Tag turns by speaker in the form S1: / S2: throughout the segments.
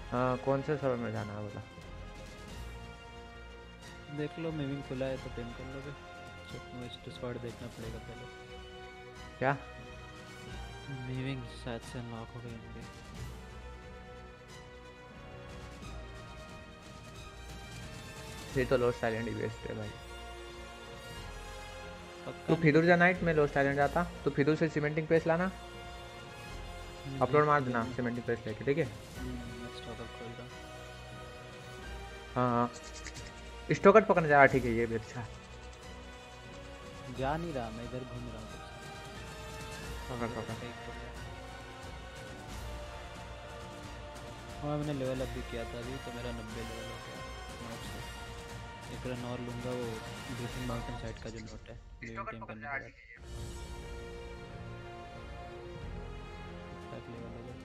S1: हाँ, कौन से सर्वर में जाना है बोला?
S2: देख लो मीमिंग खुला है तो टेम कर लोगे। चेक स्क्वाड देखना पड़ेगा पहले।
S1: क्या?
S2: मीमिंग शायद से अनलॉक हो गए होंगे।
S1: ये तो लोस्ट साइलेंट ही बेस्ट है भाई। तू
S2: पक्का नहीं
S1: फिर
S2: है।
S1: जा नाइट में लोस्ट साइलेंट जाता तो फिर से सीमेंटिंग पेस्ट लाना। अपलोड मार देना
S2: लेंगे।
S1: सीमेंटिंग पेस्ट लेके, ठीक है?
S2: नेक्स्ट टॉकअप खोल रहा हूँ।
S1: हाँ हाँ, स्टोकट पकड़ने जा रहा, ठीक है, ये भी अच्छा है।
S2: जा नहीं रहा, मैं इधर घूम रहा हूँ तब से।
S1: पकड़
S2: इधर
S1: पकड़।
S2: कहीं खोल रहा है। हाँ मैंने लेवल अप भी किया था अभी तो मेरा 90 लेवल हो गया नोट से। एक रन और लूँगा वो ब्रीथिंग माउंटेन साइड का जो नोट है लिविंग
S1: स्टोकट
S2: टीम
S1: पकड़ने
S2: करने
S1: जा
S2: के
S1: रहा,
S2: बाद।
S1: ठीक है।
S2: ठीक ठाक लेवल होगा।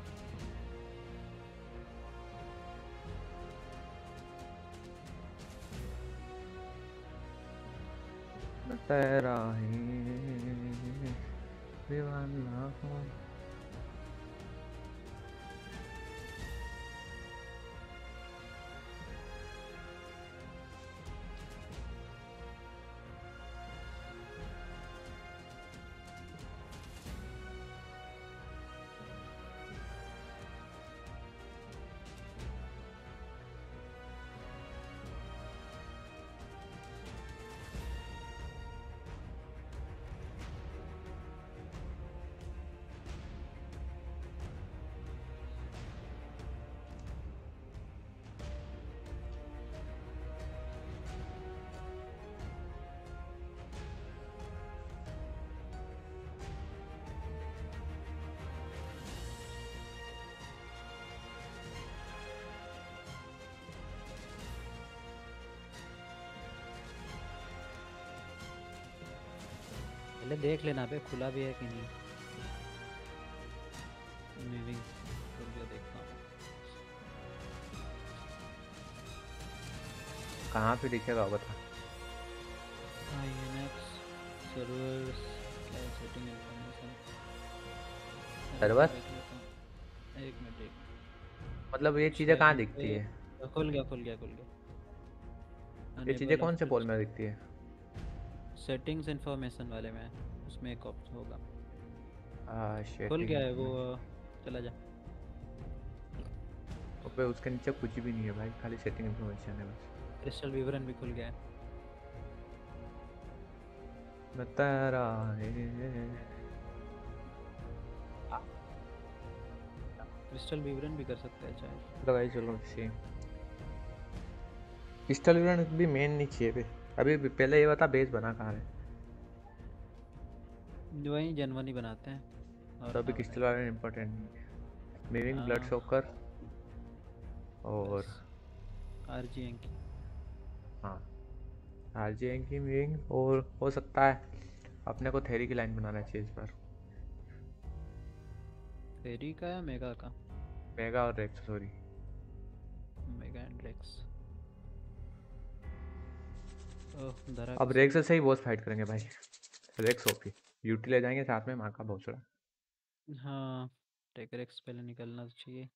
S1: मैं तेरा ही दीवाना हूँ।
S2: पहले देख लेना पे खुला भी है कि नहीं। मूविंग खुल गया देखता हूँ।
S1: कहाँ पे दिखेगा बता?
S2: INX सर्वर्स क्या है सेटिंग इन्फॉर्मेशन। एक
S1: सर्वर
S2: बार देख लेता हूँ। एक मिनट एक
S1: मतलब ये चीज़ें कहाँ
S2: चैट
S1: दिखती है?
S2: पे खुल गया खुल गया खुल गया।
S1: ये चीज़ें
S2: अनेबल
S1: कौन से
S2: आफ्टर
S1: पोल में दिखती है?
S2: सेटिंग्स इन्फॉर्मेशन वाले में उसमें एक ऑप्शन होगा। खुल
S1: शेटिंग
S2: गया है वो।
S1: इन्फॉर्मेशन।
S2: चला जा।
S1: अबे उसके नीचे कुछ भी नहीं है भाई, खाली सेटिंग इन्फॉर्मेशन है बस।
S2: क्रिस्टल विवरण भी खुल गया है।
S1: मैं तेरा है।
S2: क्रिस्टल विवरण भी कर सकता है चाहे।
S1: लगाई चलो सेम। पिस्टल गन भी मेन नहीं चाहिए बे। अभी पहले ये बता बेस बना कहाँ है?
S2: वही जनवनी बनाते हैं और
S1: तो अभी
S2: कहाँ
S1: पिस्टल
S2: बनाएंगे।
S1: वाला इम्पोर्टेंट नहीं है। मेविंग ब्लड
S2: हाँ
S1: शॉकर और
S2: बस RG की।
S1: हाँ, आरजे की मेविंग, और हो सकता है अपने को थेरी की लाइन बनाना चाहिए इस बार।
S2: फेरी का या मेगा का।
S1: मेगा और Rex, sorry.
S2: Mega and Rex. Oh धरा
S1: अब
S2: किसने।
S1: रेक्स से ही बॉस फाइट करेंगे भाई। रेक्स ओपी यूटी ले जाएंगे साथ में, माँ का भोसड़ा।
S2: हाँ टेकर एक्स पहले निकलना तो चाहिए।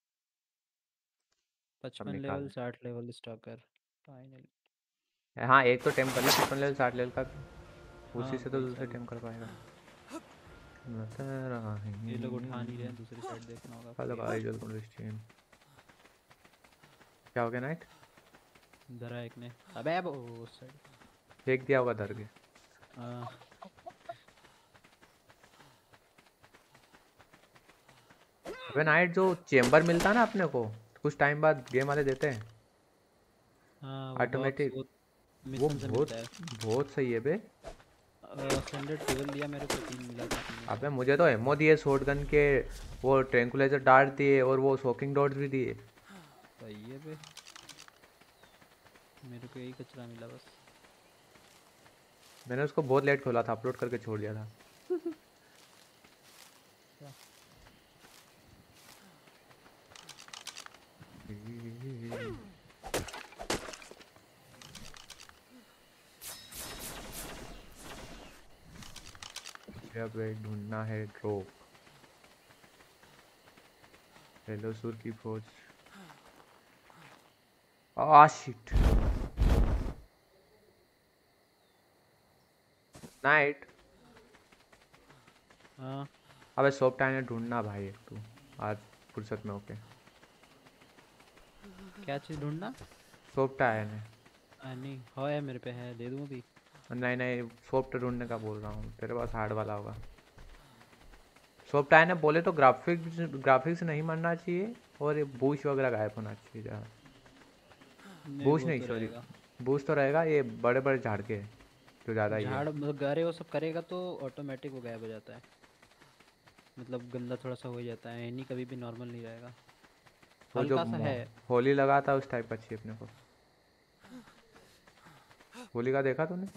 S1: सब
S2: 55
S1: निकाल
S2: लेवल
S1: ले।
S2: 60 लेवल स्टॉकर फाइनल।
S1: हाँ, एक तो टेम कर ले 55 लेवल 60 लेवल का।
S2: हाँ
S1: उसी से तो
S2: वही
S1: दूसरे
S2: चालू
S1: टेम कर
S2: करता
S1: पाएगा।
S2: हूँ।
S1: मैं तेरा
S2: ये लोग उठा नहीं रहे हैं,
S1: ही।
S2: दूसरी साइड देखना होगा
S1: हेलो
S2: कोई है।
S1: Guys, welcome to stream. क्या हो गया नाइट?
S2: धरा एक ने अबे अब उस साइड।
S1: फेंक दिया होगा धर के।
S2: हाँ
S1: अबे नाइट, जो चेम्बर मिलता है ना अपने को, कुछ टाइम बाद गेम वाले देते हैं
S2: हाँ वो बॉक्स
S1: ऑटोमेटिक।
S2: वो
S1: वो
S2: मिशन से
S1: बहुत
S2: मिलता है।
S1: बहुत सही है बे।
S2: स्टैंडर्ड टेबल दिया मेरे को 3 मिला था 3 में से।
S1: अबे मुझे तो एमओ दिए शॉटगन के, वो ट्रैंकुलाइजर डार्ट दिए और वो शॉकिंग डॉट्स भी दिए।
S2: सही है बे। मेरे को यही कचरा मिला बस।
S1: मैंने उसको बहुत लेट खोला था, अपलोड करके छोड़ दिया था।
S2: क्या।
S1: अब एक ढूंढना है ड्रॉप। हेलो सुर की फौज। शिट। नाइट।
S2: हाँ
S1: अबे सोप टाइम ढूंढना भाई एक तू आज फुर्सत में होके।
S2: क्या चीज़ ढूंढना?
S1: सोप टाइम है।
S2: नहीं है मेरे पे, है दे दूँ अभी?
S1: नहीं नहीं, सोप ढूंढने का बोल रहा हूँ, तेरे पास हार्ड वाला होगा। सोप टाइम ने बोले तो ग्राफिक्स नहीं मरना चाहिए और ये बूस्ट वगैरह गायब होना चाहिए जहाँ।
S2: नहीं
S1: बूस्ट
S2: वो
S1: नहीं
S2: तो
S1: सॉरी,
S2: रहेगा।
S1: बूस्ट तो रहेगा, ये बड़े बड़े झाड़ के जो ज़्यादा ही है।
S2: झाड़ मतलब गारे वो सब करेगा तो ऑटोमेटिक वो गायब हो जाता है। मतलब गंदा थोड़ा सा हो ही जाता है, नहीं कभी भी नॉर्मल नहीं रहेगा।
S1: वो जो
S2: हल्का सा है।
S1: होली लगा था उस टाइप का चाहिए अपने को। होली का देखा तूने?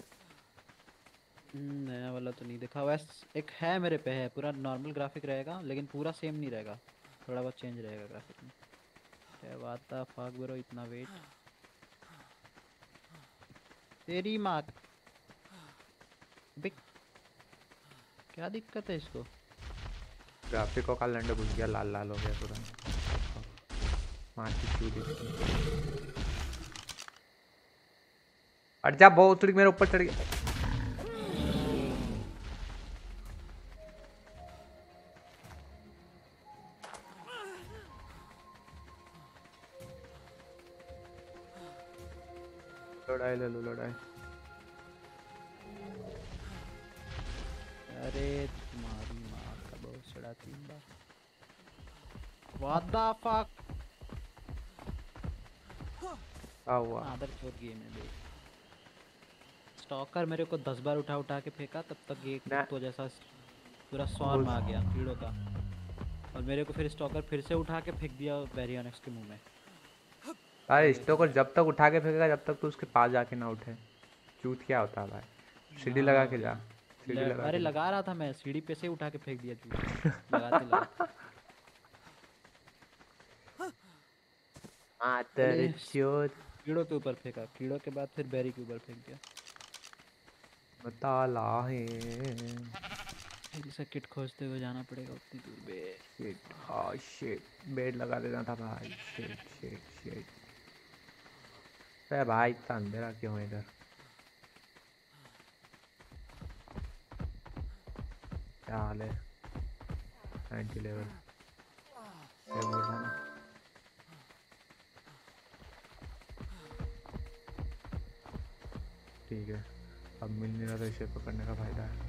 S2: नया वाला तो नहीं देखा। वैसे एक है मेरे पे, है पूरा नॉर्मल ग्राफिक रहेगा लेकिन पूरा सेम नहीं रहेगा, थोड़ा बहुत चेंज रहेगा ग्राफिक में। क्या बात था फाक ब्रो, इतना वेट तेरी माँ। अबे क्या दिक्कत है इसको?
S1: ग्राफिक का लंडे घुस गया, लाल लाल हो गया तुरंत। मारती चूड़ी इसकी। हट जा, बहुत उतरी मेरे ऊपर चढ़ गया। लड़ाई ले लो लड़ाई।
S2: अरे तुम्हारी माँ का बहुत सड़ा 3 बार। What the fuck.
S1: क्या हुआ?
S2: आदर चोर गेम है बे। स्टॉकर मेरे को 10 बार उठा उठा के फेंका, तब तक ये
S1: ना
S2: कुत्तों जैसा पूरा स्वार्म
S1: उस
S2: आ गया कीड़ों का। और मेरे को फिर स्टॉकर फिर से उठा के फेंक दिया बैरियनक्स के मुंह में।
S1: अरे
S2: पागल
S1: इसको को
S2: कमीना।
S1: जब तक उठा के फेंकेगा जब तक तू उसके पास जाके ना उठे। चूत क्या होता है भाई? सीढ़ी लगा
S2: हाँ
S1: के जा।
S2: भाई।
S1: सीढ़ी लगा
S2: अरे
S1: के जा।
S2: लगा रहा था मैं, सीढ़ी पे से उठा के फेंक दिया चूत को, लगाते लगाते। पहले
S1: आतर चोर।
S2: कीड़ों के ऊपर फेंका, कीड़ों के बाद फिर बैरी के ऊपर फेंक दिया।
S1: ताला है।
S2: फिर इसे किट खोजते हुए जाना पड़ेगा उतनी दूर बे।
S1: शिट। शिट, बेड लगा देना था भाई। Shit shit shit. अरे भाई इतना अंधेरा क्यों है इधर? क्या हाल है? 90 लेवल ये बोल रहा ना। ठीक है, अब मिल नहीं रहा तो इसे पकड़ने का फायदा है।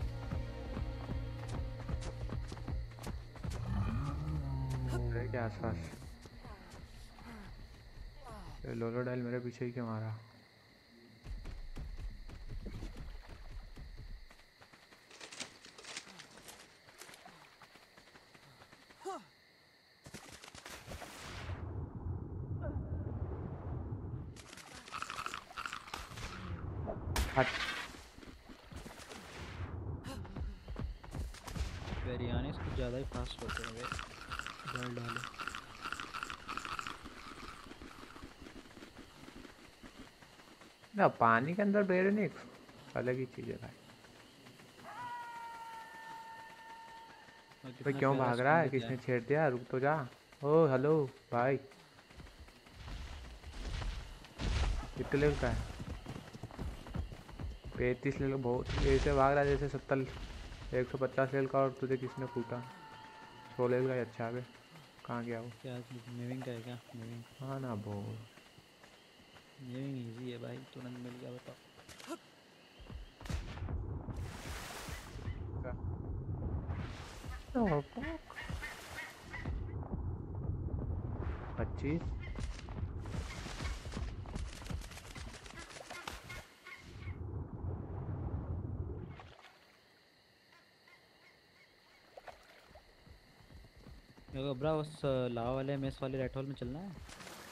S1: अरे क्या आसपास ये लोलो डाइल मेरे पीछे ही क्यों मारा? हट।
S2: बैरियानिस कुछ ज़्यादा ही फास्ट होते हैं बे। जल डालो।
S1: ना पानी के अंदर बेरेनिक्स अलग ही चीज़ है भाई।
S2: और
S1: भाई
S2: कितना
S1: क्यों
S2: प्यारा
S1: भाग रहा
S2: स्किन
S1: है?
S2: देता है।
S1: किसने छेड़ दिया? रुक तो जा। ओ हेलो भाई, कितने लेवल का है? 35 लेवल बहुत ऐसे भाग रहा है जैसे 70 150 लेवल का, और तुझे किसने कूटा? 100 लेवल का ही अच्छा है बे। कहाँ गया वो?
S2: क्या चीज़ मेविंग का है क्या? मेविंग।
S1: हाँ ना बहुत।
S2: मेविंग इजी है भाई, तुरंत मिल गया बताओ।
S1: Oh, 25।
S2: देखो ब्रा, उस लावा वाले मेस वाले रेड हॉल में चलना है।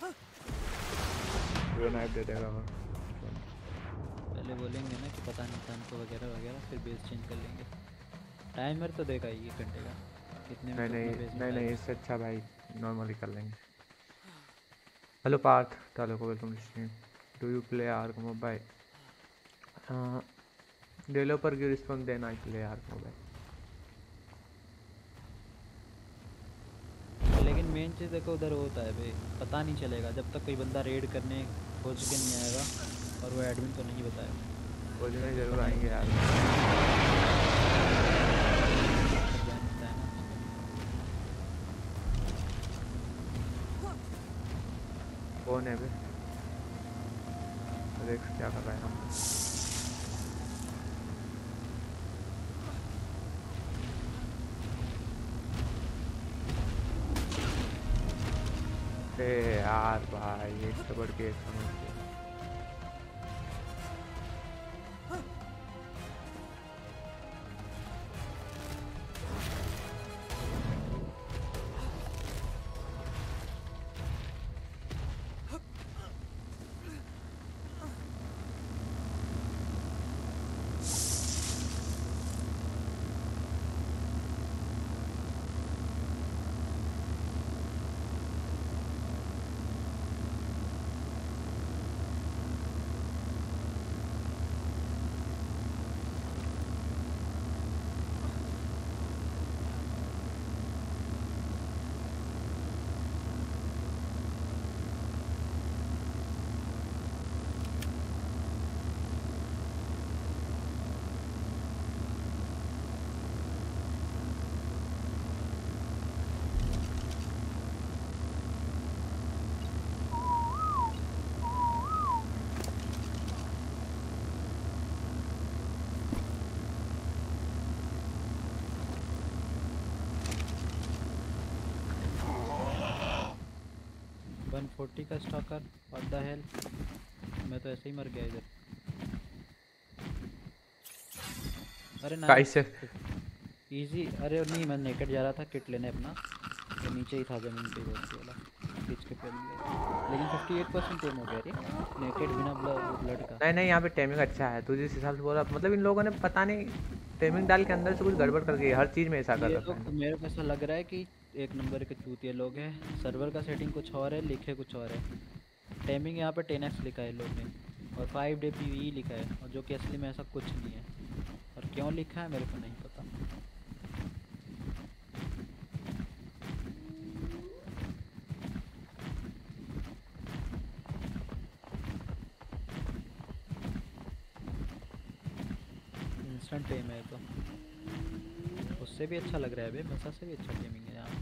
S1: पूरा नाइफ दे देगा वो।
S2: पहले बोलेंगे ना कि पता नहीं था हमको वगैरह वगैरह, फिर बेस चेंज कर लेंगे। टाइमर तो देगा ही 1 घंटे का, कितने में
S1: नहीं
S2: तू
S1: नहीं
S2: अपना बेस
S1: नहीं नहीं,
S2: निकालेगा।
S1: इससे अच्छा भाई नॉर्मली कर लेंगे। हेलो पार्थ, टालो को welcome to stream. Do you play Ark mobile? Developer की रिस्पॉन्स देना इसलिए आर्क मोबाइल।
S2: लेकिन मेन चीज़ देखो उधर होता है भाई, पता नहीं चलेगा जब तक कोई बंदा रेड करने खोज के नहीं आएगा और वो एडमिन को नहीं बताएगा,
S1: खोजने
S2: तब
S1: जरूर
S2: तक नहीं
S1: आएंगे
S2: पता
S1: यार।
S2: चलेगा। अंदर जा नहीं पाए ना इसलिए।
S1: कौन है बे? रेक्स क्या कर रहा है हम? अरे यार भाई, एक से बढ़ के एक समस्या।
S2: वन 40 का स्टॉकर, व्हाट द हेल। मैं तो ऐसे ही मर गया इधर। अरे नाइस,
S1: कैसे?
S2: इजी। अरे नहीं, मैं नेकेड जा रहा था किट लेने अपना, तो नीचे ही था जमीन पे वैसे वाला, खींच के पहन लिया। लेकिन 58% टेम हो गया रे, नेकेड बिना ब्लड का।
S1: नहीं नहीं, यहाँ पे टाइमिंग अच्छा है। तू जिस हिसाब से बोल रहा, मतलब इन लोगों ने पता नहीं टाइमिंग डाल के अंदर से कुछ गड़बड़ कर गई, हर चीज़ में ऐसा कर
S2: ये
S1: रखा है इन
S2: लोग,
S1: लोग।
S2: मेरे को ऐसा लग रहा है कि एक नंबर के चूतिए लोग हैं। सर्वर का सेटिंग कुछ और है, लिखे कुछ और है। टाइमिंग यहाँ पे 10x लिखा है इन लोग ने, और 5 डे PvE लिखा है, और जो कि असली में ऐसा कुछ नहीं है। और क्यों लिखा है मेरे को नहीं पता। इंस्टेंट टेम है तो उससे भी अच्छा लग रहा है भाई, मसा से भी अच्छा गेमिंग है यहाँ।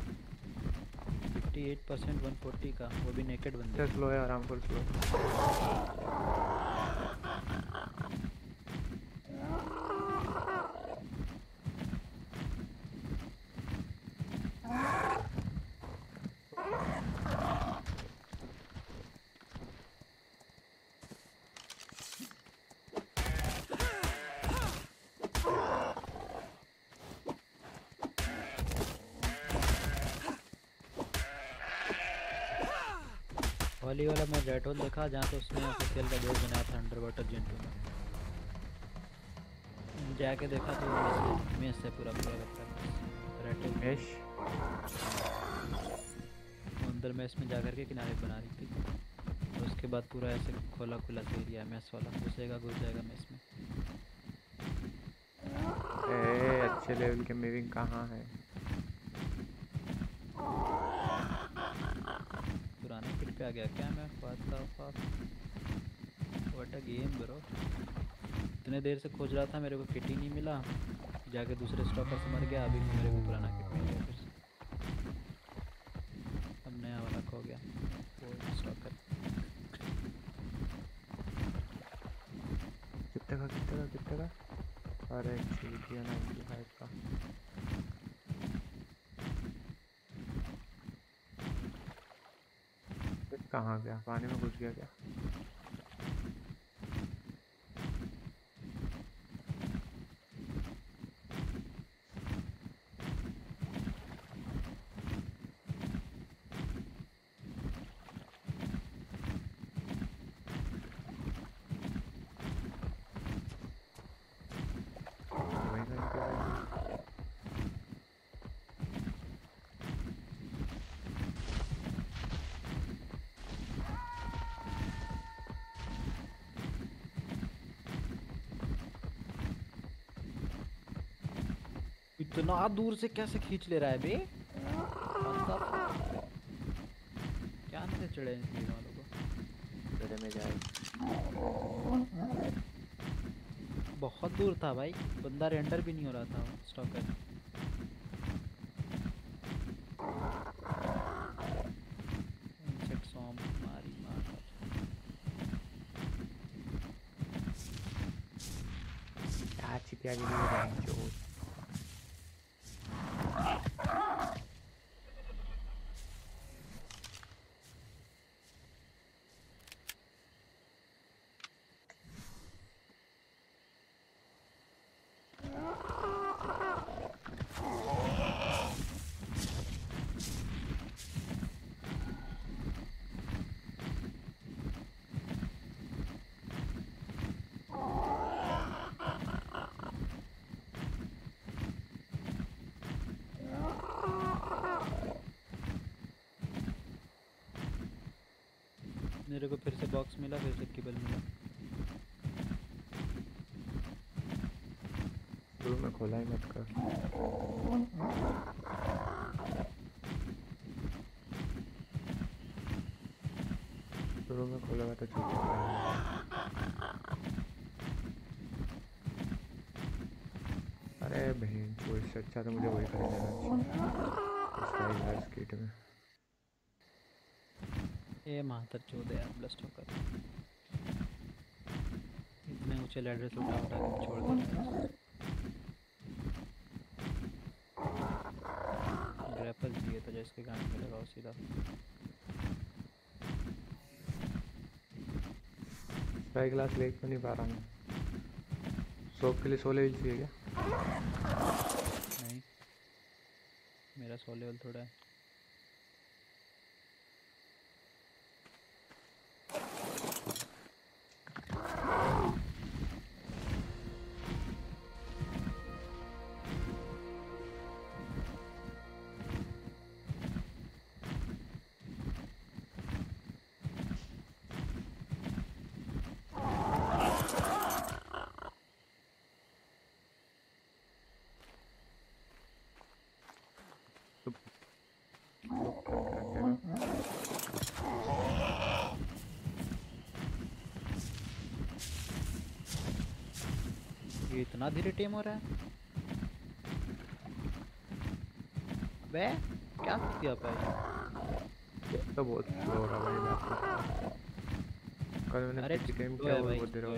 S2: 58% 140 का, वो भी नेकेड बंदे।
S1: स्लो है, आराम कर स्लो।
S2: हॉली वाला मैं रेड होल देखा, जहाँ पे उसने ऑफिशियल का बेस बनाया था अंडर वाटर जेंटू में। जाके देखा तो मेस है पूरा पूरा लगता है रेड होल।
S1: मेश
S2: अंदर मैस में जा करके किनारे बना रही थी, और उसके बाद पूरा ऐसे खोला खुला सा एरिया है मैस वाला, घुसेगा घुस जाएगा मैस में।
S1: अच्छे लेवल के मूविंग कहाँ है?
S2: पुराने किट पे आ गया क्या मैं? What a game bro. इतने देर से खोज रहा था, मेरे को किट ही नहीं मिला, जाके दूसरे स्टॉकर से मर गया। अभी मेरे को पुराना किट मिल गया फिर से। अब नया वाला खो गया वो स्टॉकर।
S1: कितने का कितने का कितने का? अरे चूतिया 95 का। कहाँ गया? पानी में घुस गया क्या? वहीं कहीं पे है।
S2: इतना दूर से कैसे खींच ले रहा है बे? What the fuck? चढ़े इन भीड़ वालों को।
S1: तेरे में जाए।
S2: बहुत दूर था भाई, बंदा रेंडर भी नहीं हो रहा था स्टॉकर। इंसेक्ट सॉम्प मारी मार कर।
S1: क्या चिपिया के लिए रैंक जो
S2: मेरे को फिर से बॉक्स मिला, फिर से केबल मिला।
S1: शुरू में खोला ही मत कर। शुरू में खोलेगा तो चूतिया। अरे बहन जो इससे अच्छा तो मुझे वही कर लेना चाहिए इस किट में।
S2: ये मातर चोद है यार ब्लस्ट होकर। इतने ऊंचे लैडर से उठा उठा के छोड़ दिया। ग्रैपल चाहिए था जिसके गांड में लगाओ सीधा।
S1: स्पाई ग्लास ले तो नहीं पा रहा हूँ। सोप के लिए 16 लेवल चाहिए क्या?
S2: नहीं, मेरा 100 लेवल थोड़ा है। ये इतना धीरे टेम हो रहा है। अबे क्या किया भाई?
S1: तो बहुत स्लो हो रहा भाई मैं कल मैंने
S2: अरे
S1: पीसी टाइम
S2: स्लो
S1: किया
S2: है
S1: वो
S2: भाई,
S1: बहुत देर
S2: स्लो
S1: हो
S2: है।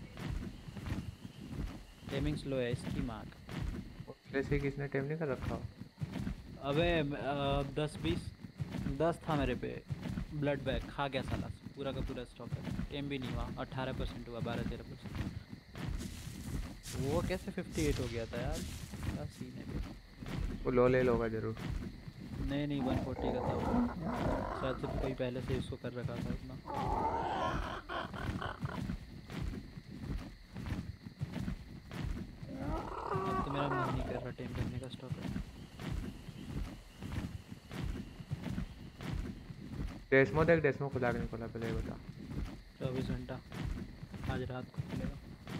S2: टेमिंग स्लो है इसकी माँ का।
S1: पहले से किसने टाइम नहीं कर रखा हो?
S2: अबे 10 था मेरे पे। ब्लड बैग खा गया साला, पूरा का पूरा स्टॉक है। टेम भी नहीं हुआ, 18% हुआ, 12-13%। वो कैसे 58 हो गया था यार, क्या सीन है फिर?
S1: वो लो ले लोगा जरूर।
S2: नहीं 140 का था वो, शायद से कोई पहले से इसको कर रखा था इतना। अब तो मेरा मन नहीं कर रहा टेम करने का स्टॉक है।
S1: डेस्मो देख, डेस्मो खुला के नहीं खुला पहले ये बता।
S2: 24 घंटा, आज रात को खुलेगा।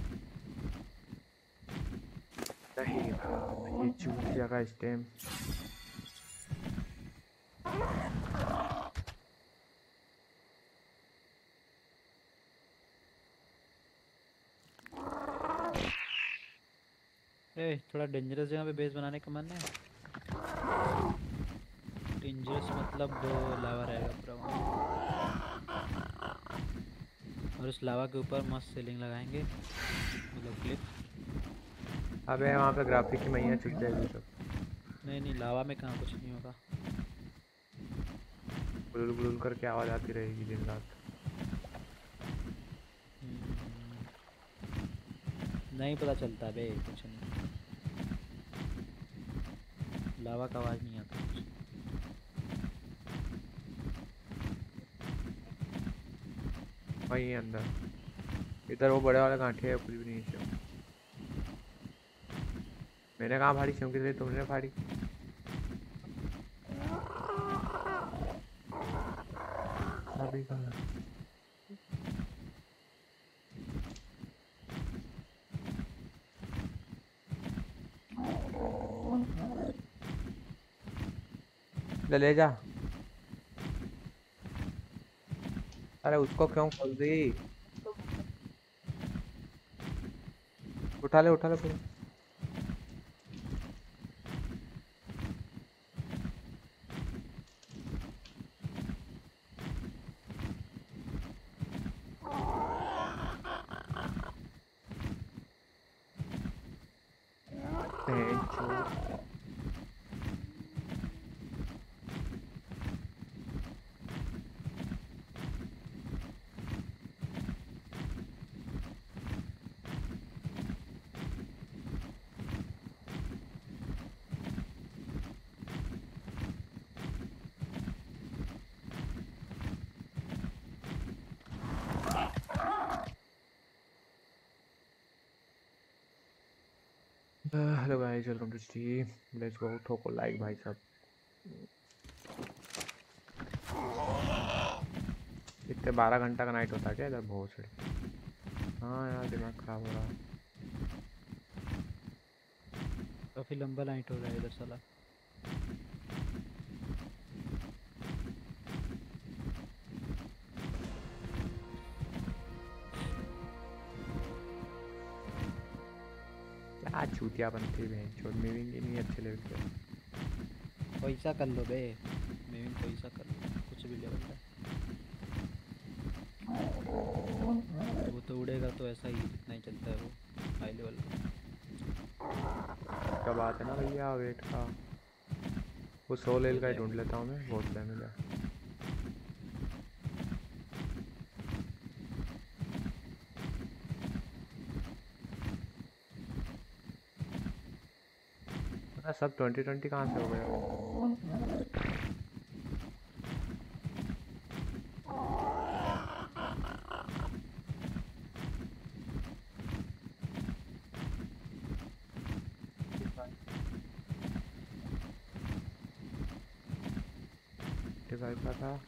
S1: नहीं ये चूतिया का स्टेम।
S2: ए थोड़ा डेंजरस जगह पे बेस बनाने का मन है। डेंजरस मतलब लावा रहेगा पूरा वहाँ, और उस लावा के ऊपर मस्त सीलिंग लगाएंगे, मतलब क्लिप।
S1: अबे वहाँ पे ग्राफिक की मैया छुप जाएगी सब।
S2: नहीं लावा में कहाँ कुछ नहीं होगा।
S1: गुलुल गुलुल करके आवाज़ आती रहेगी दिन रात।
S2: नहीं पता चलता बे कुछ नहीं, लावा का आवाज़ नहीं आता कुछ।
S1: वहीं अंदर इधर वो बड़े वाला गांठे है कुछ भी नहीं है। मैंने कहाँ फाड़ी चौकी से तुमने फाड़ी। अभी कहाँ ले जा। अरे उसको क्यों खोल दी? उठा ले पूरे। भैंचोद। Hello guys, welcome to stream. Let's go, ठोको लाइक भाई साहब। इतने 12 घंटा का नाइट होता है क्या इधर? बहुत सही। हाँ यार, दिमाग खराब हो रहा।
S2: काफी लंबा नाइट हो रहा है इधर साला।
S1: क्या चूतिया बनती है भैंचोद, मूविंग ही नहीं अच्छे लेवल पे।
S2: पैसा कर लो बे, मेविंग पैसा कर लो कुछ भी लेवल का। वो तो उड़ेगा तो ऐसा ही जितना ही चलता है वो हाई लेवल का।
S1: क्या बात है ना भैया, वेट का। वो 100 लेवल
S2: हो
S1: का ही ढूंढ
S2: जाएगा।
S1: लेता हूँ मैं, बहुत डैमेज है। सब 20-20 कहाँ से हो गया? डिवाइस का था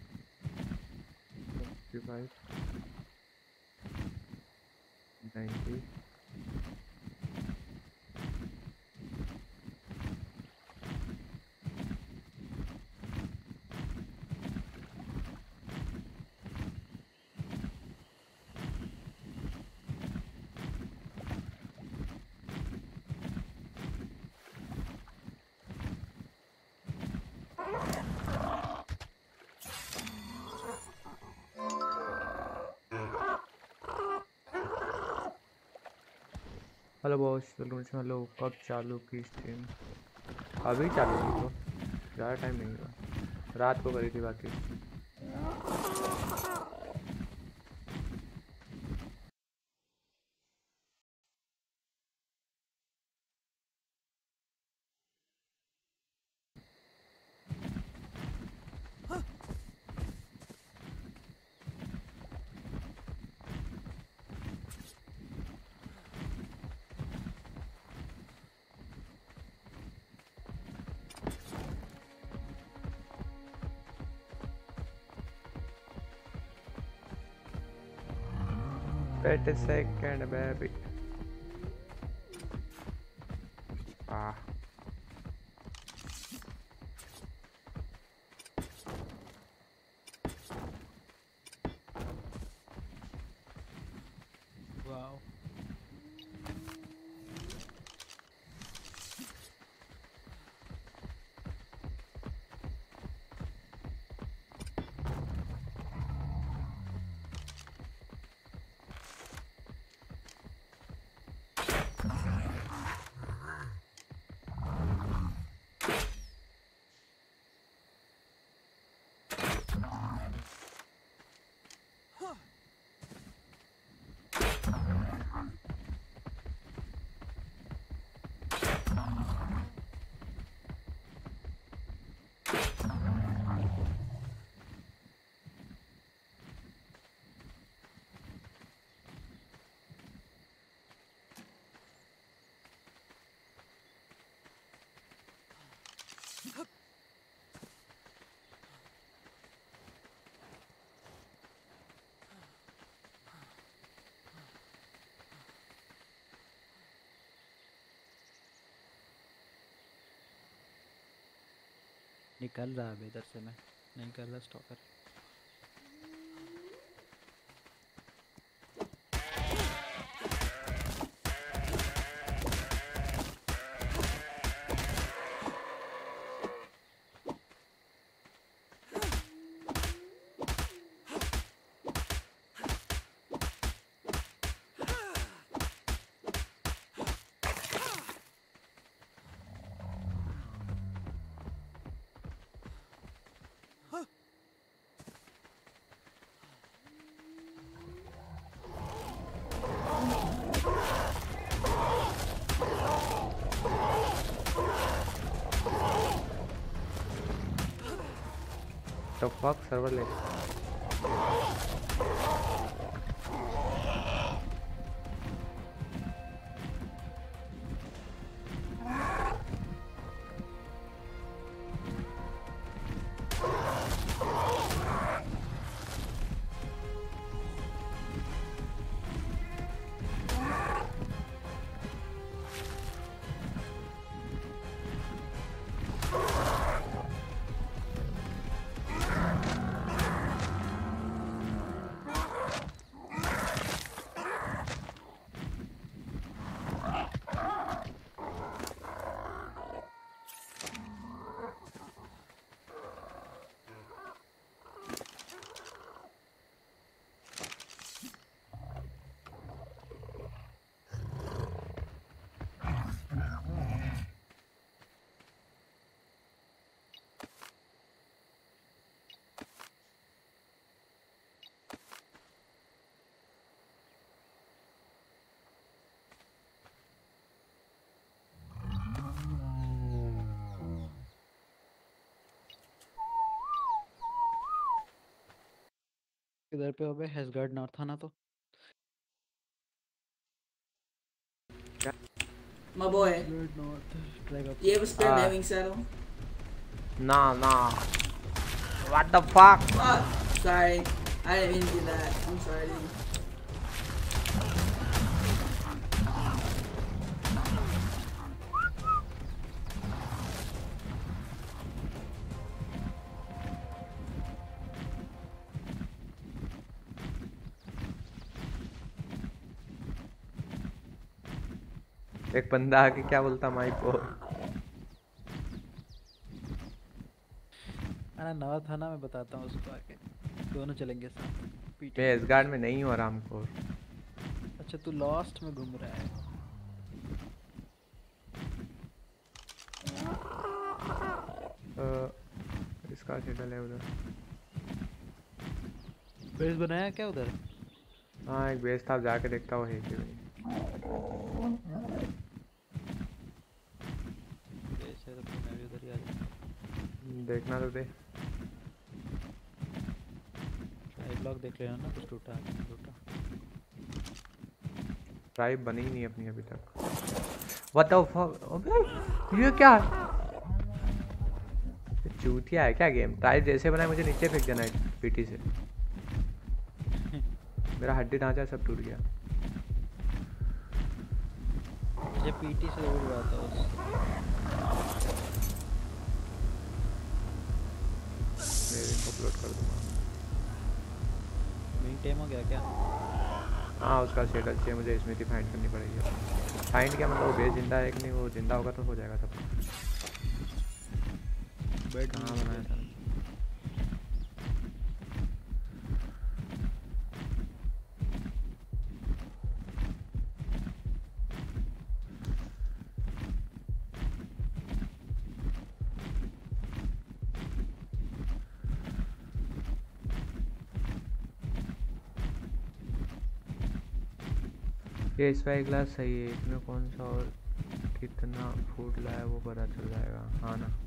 S1: 55 90। Hello boss, hello. कब चालू की स्ट्रीम? अभी चालू की तो ज़्यादा टाइम नहीं हुआ, रात को करी थी बाकी। Wait a second baby। ah
S2: वाह। निकल रहा है इधर से, मैं नहीं कर रहा स्टॉकर।
S1: द फक सर्वर ले
S2: इधर पे अबे हेसगार्ड नॉर्थ था ना तो
S3: My boy,
S2: हेसगार्ड north try
S3: do you have a spare
S1: Ah.
S3: naming saddle?
S1: nah what the fuck
S3: Fuck! Sorry. I didn't mean to do that. I'm sorry, dude.
S1: एक बंदा आके क्या बोलता माइक को
S2: अरे नॉर्थ था ना मैं बताता हूँ उसको आके दोनों चलेंगे साथ पीटी
S1: मैं एसगार्ड में नहीं हूँ आराम को
S2: अच्छा तू लॉस्ट में घूम रहा है
S1: इसका शेडल है उधर
S2: बेस बनाया क्या उधर
S1: हाँ एक बेस था जाके देखता हूँ है कि नहीं
S2: बेस है तो फिर मैं भी उधर ही आ जाऊँ
S1: देखना तो दे
S2: ट्राई ब्लॉक देख लेना ना कुछ टूटा है नहीं टूटा
S1: ट्राइब बनी ही नहीं अपनी अभी तक व्हाट द फक अबे ये क्या चूतिया है क्या गेम ट्राइब जैसे बनाए मुझे नीचे फेंक देना है पीटी से मेरा हड्डी ढांचा सब टूट गया
S2: मुझे पीटी से जरूर हुआ था उस
S1: मैं इनको अपलोड कर दूंगा
S2: विंग टेम हो गया क्या
S1: हाँ उसका शेडल चाहिए मुझे स्मृति फाइंड करनी पड़ेगी फाइंड क्या मतलब वो बेस जिंदा है कि नहीं वो जिंदा होगा तो हो जाएगा सब
S2: बेड
S1: कहाँ बनाया था ये स्पाई ग्लास सही है इसमें कौन सा और कितना फूड लाया वो पता चल जाएगा हाँ ना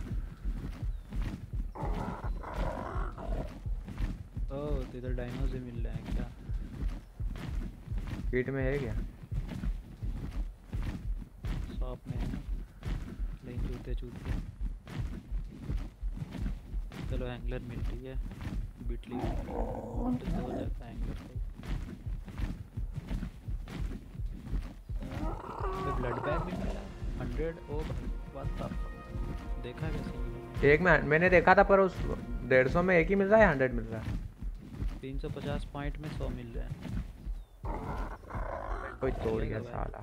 S2: ओह तो इधर डायनोज ही मिल रहे हैं क्या
S1: पीठ में है क्या
S2: शॉप में है ना नहीं चूते चूते चलो एंगलर मिल रही है बिटली तो हो जाता है एंगलर को ब्लड बैग भी मिला 100 ओ भाई व्हाट द फक देखा कैसे
S1: एक में मैंने देखा था पर उस 150 में एक ही मिल रहा है 100 मिल रहा है
S2: 350 पॉइंट में 100 मिल रहा है
S1: कोई तोड़ गया साला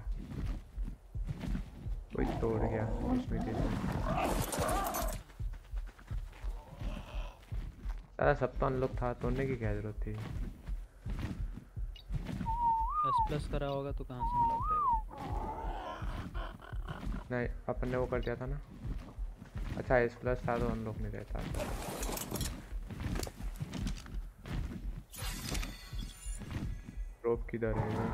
S1: कोई तोड़ गया इसमें सारा सब तो अनलॉक था तोड़ने की क्या जरूरत थी
S2: S+ करा होगा तो कहाँ से अनलॉक रहेगा
S1: नहीं अपन ने वो कर दिया था ना अच्छा S+ था तो अनलॉक नहीं रहता ड्रॉप किधर है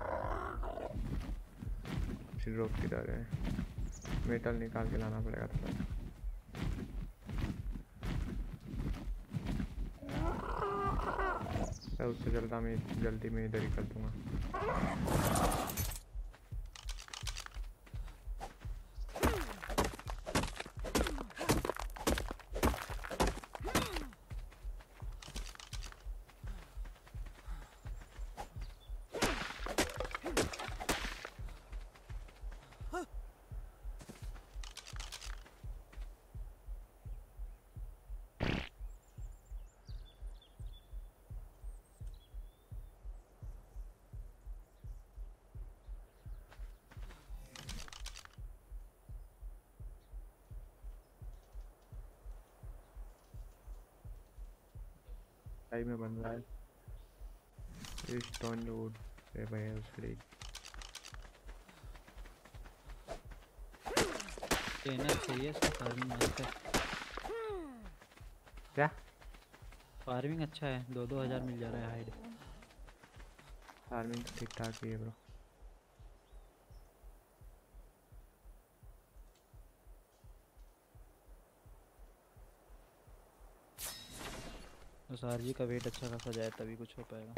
S1: ड्रॉप किधर है मेटल निकाल के लाना पड़ेगा थोड़ा है उससे जल्दी मैं इधर ही कर दूंगा। टाइम में बन रहा है स्टोन वुड से भाई उसके
S2: लेना चाहिए इसका। फार्मिंग मस्त है।
S1: क्या
S2: फार्मिंग अच्छा है, 2-2 हज़ार मिल जा रहा है हाइड।
S1: फार्मिंग तो ठीक ठाक ही है ब्रो।
S2: बस आरजी का वेट अच्छा खासा जाए तभी कुछ हो पाएगा।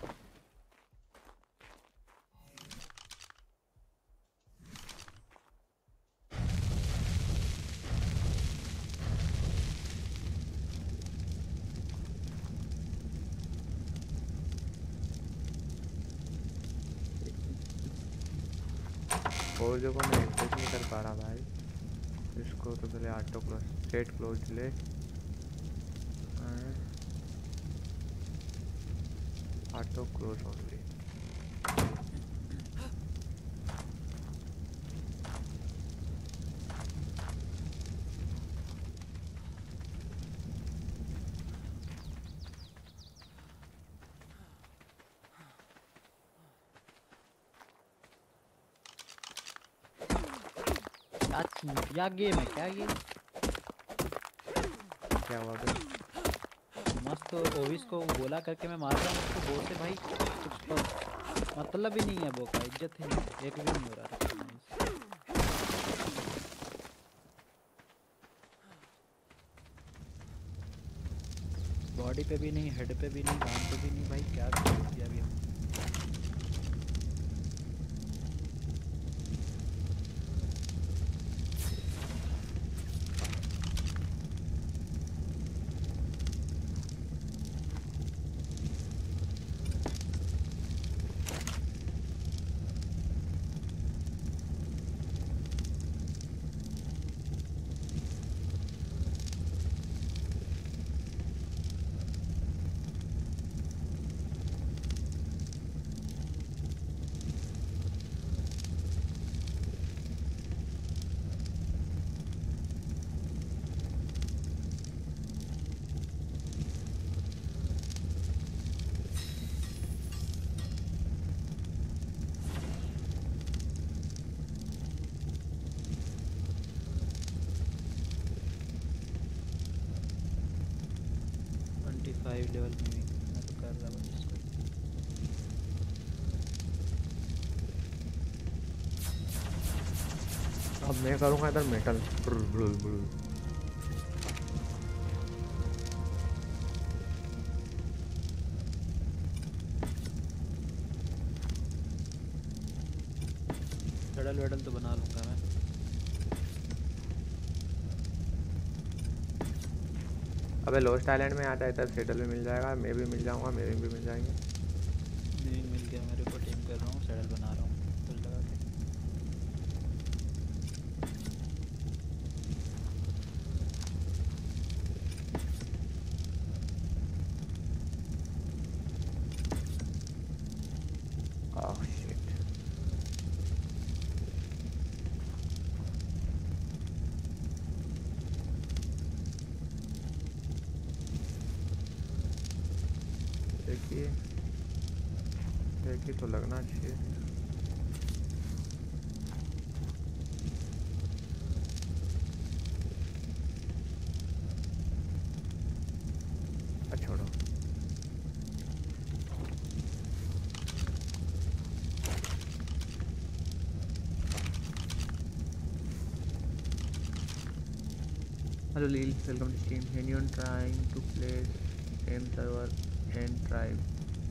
S1: और जो मैं एक्सेस नहीं कर पा रहा भाई, इसको तो पहले ऑटो क्लोज सेट क्लोज ले ऑटो क्लोज ओनली।
S2: क्या गेम है, क्या गेम?
S1: क्या हुआ भाई?
S2: मस्त ओविस को गोला करके मैं मार रहा हूँ उसको बो से भाई, कुछ तो मतलब ही नहीं है, बो का इज्जत ही नहीं, एक भी नहीं हो रहा। बॉडी पे भी नहीं, हेड पे भी नहीं, कान पे भी नहीं भाई, क्या किया अभी हम? लेवल में भी मैं तो कर रहा हूँ इसको।
S1: अब मैं करूँगा इधर मेटल।
S2: सडल वेडल तो बना लूँगा मैं।
S1: अबे लॉस्ट आइलैंड में आता है इधर सेटल भी मिल जाएगा, मैं भी मिल जाऊँगा, मेरे भी मिल जाएंगे।
S2: नहीं मिल गया मेरे को, टीम कर रहा हूँ, सडल बना रहा हूँ फुल लगा के।
S1: Oh shit. देखिए तो लगना चाहिए। छोड़ो hello Lil, welcome to stream. Anyone trying to play same server and tribe?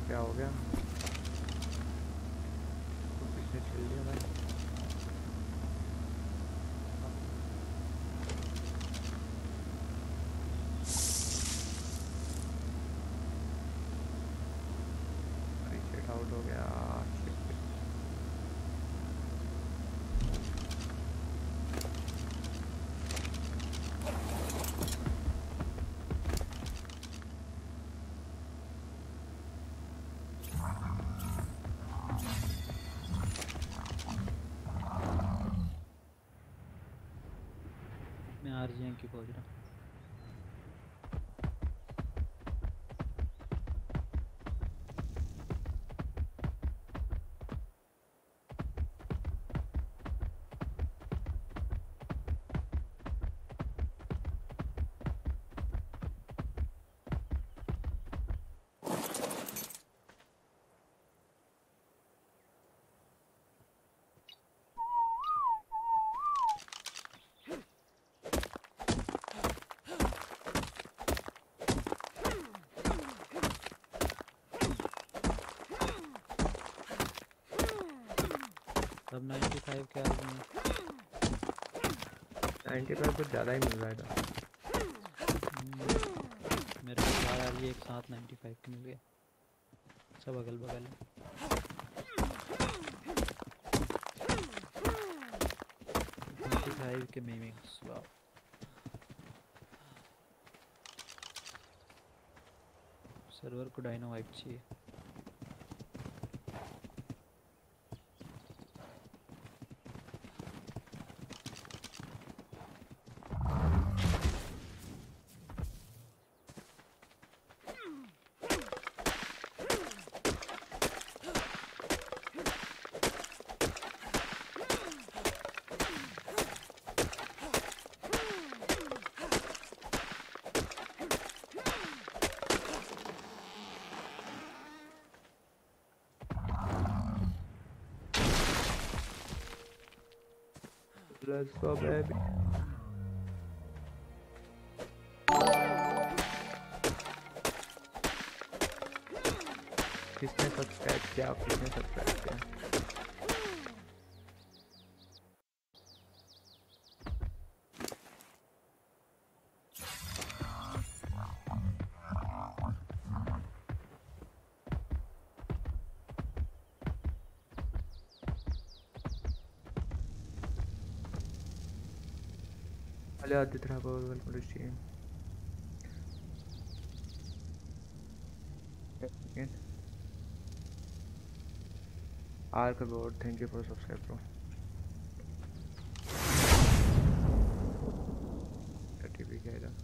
S1: क्या हो गया? तो किसने छील लिया भाई? रीसेट आउट हो गया। Shit.
S2: मैं आरजीएन की खोज रहा हूँ। अब 95 के आदमी
S1: 95 कुछ ज़्यादा ही मिल रहा है था।
S2: मेरे को 4 आरजी एक साथ 95 के मिल गए, सब अगल बगल है। 95 के मीमिंग्स, वाह। सर्वर को डायनामाइट चाहिए।
S1: Let's go baby. किसने सब्सक्राइब किया? किसने सब्सक्राइब किया? Hello Aditya Thakur, welcome to stream. R keyboard, thank you for subscribe bro. TV क्या है?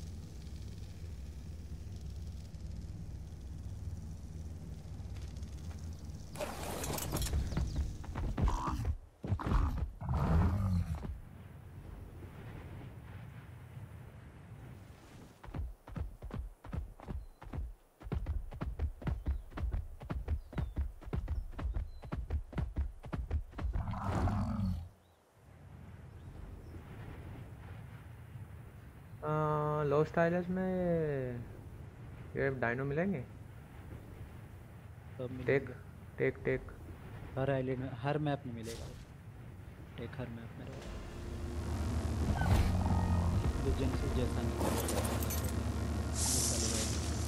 S1: लॉस्ट आइलैंड्स में ये डायनो मिलेंगे?
S2: सब
S1: टेक
S2: मिलेंगे।
S1: टेक टेक
S2: हर आइलैंड में, हर मैप में मिलेगा वो। टेक हर मैप में रहेगा। विजन से जैसा नहीं करेगा, वो चलेगा।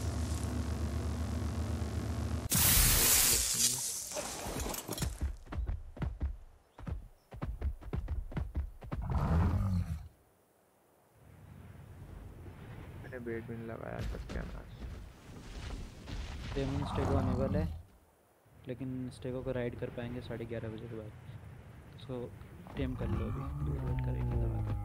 S1: मैंने बेट भी नहीं लगाया, सत्यानाश।
S2: डेमन स्टेगो अनेबल है, लेकिन स्टेगो को राइड कर पाएंगे 11:30 बजे के बाद। सो टेम कर लो, अभी वेट करेंगे दबा के।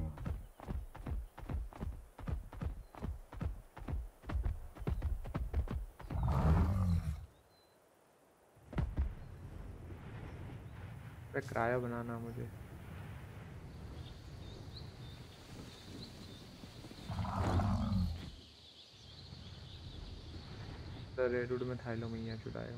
S1: क्रायो बनाना मुझे। रेडवुड में थाइलोमिया चुराया।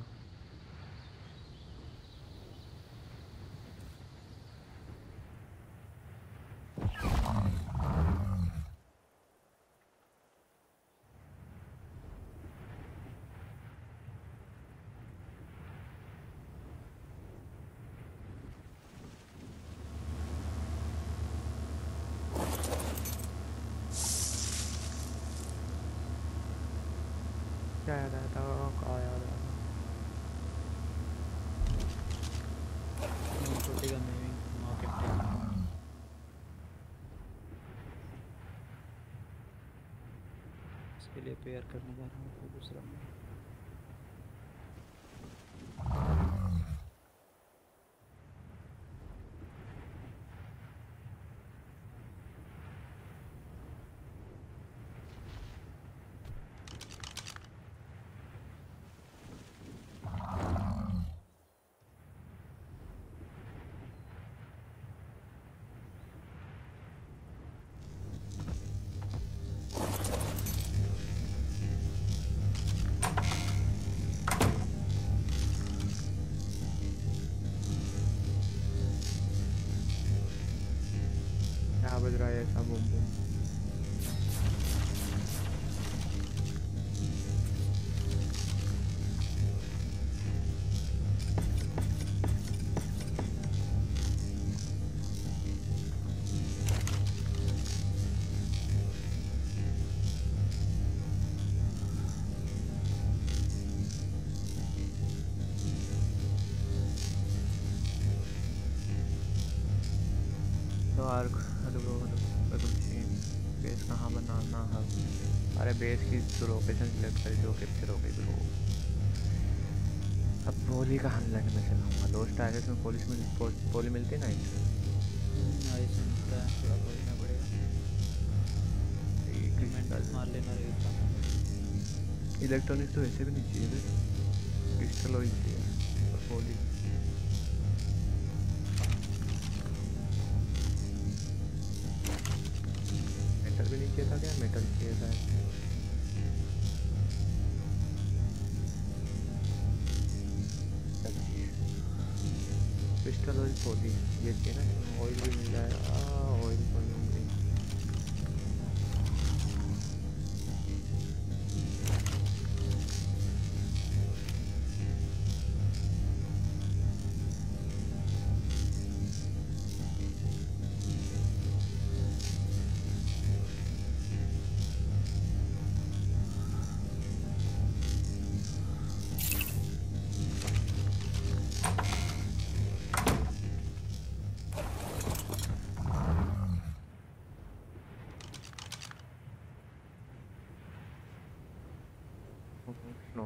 S1: क्या याद आया था, क्या याद आया था?
S2: छोटी का मूविंग मार्केट इसके लिए पेयर करने जा रहा हूँ कोई दूसरा मूवी।
S1: क्या बज रहा है ऐसा बूम बूम? तो आर्क बेस कहाँ बनाना है? अरे बेस की तो लोकेशन सिलेक्ट करी जो कैप्चर हो गई ब्रो। अब पोली का हाईलैंड में चलाऊंगा। लोस्ट आयरस में पोली मिलती है ना।
S2: आइस मिलता है, थोड़ा खोजना पड़ेगा।
S1: क्रिस्टल
S2: मार लेना रहेगा।
S1: इलेक्ट्रॉनिक्स तो वैसे भी नहीं चाहिए, क्रिस्टल ऑयल चाहिए और पोली। मेटल भी नहीं चाहिए था क्या? मेटल चाहिए था। क्रिस्टल ऑयल पोली ये चाहिए ना। ऑयल भी मिल जाएगा। ऑयल को लूँगी। नो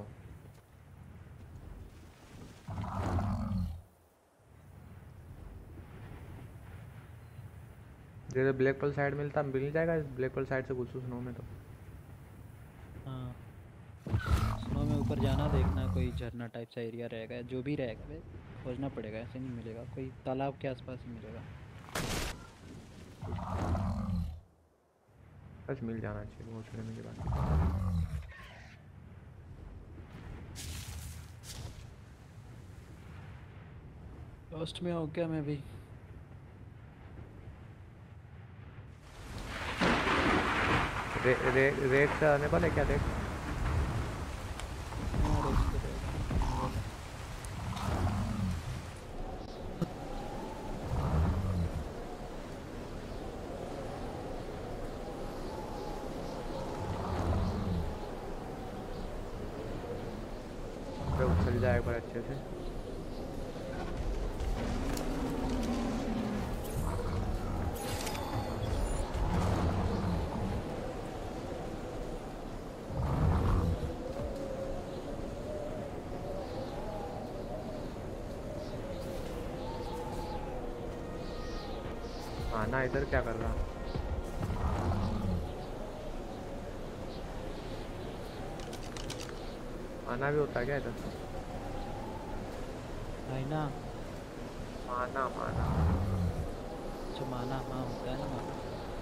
S1: जैसे ब्लैक पल साइड मिल जाएगा ब्लैक पल साइड से घुसो स्नो में तो।
S2: हाँ स्नो में ऊपर जाना, देखना कोई झरना टाइप सा एरिया रहेगा, जो भी रहेगा वे खोजना पड़ेगा, ऐसे नहीं मिलेगा। कोई तालाब के आसपास ही मिलेगा।
S1: बस मिल जाना चाहिए घुसने में के बाद।
S2: लास्ट में हो गया मैं भी।
S1: रेड से आने वाले क्या देख?
S2: हाँ, रेस तो रहेगा।
S1: उछल जाए एक बार अच्छे से। आना इधर क्या कर रहा? आना भी होता है क्या इधर?
S2: आईना
S1: माना माना
S2: अच्छा माना, हाँ होता है ना माना।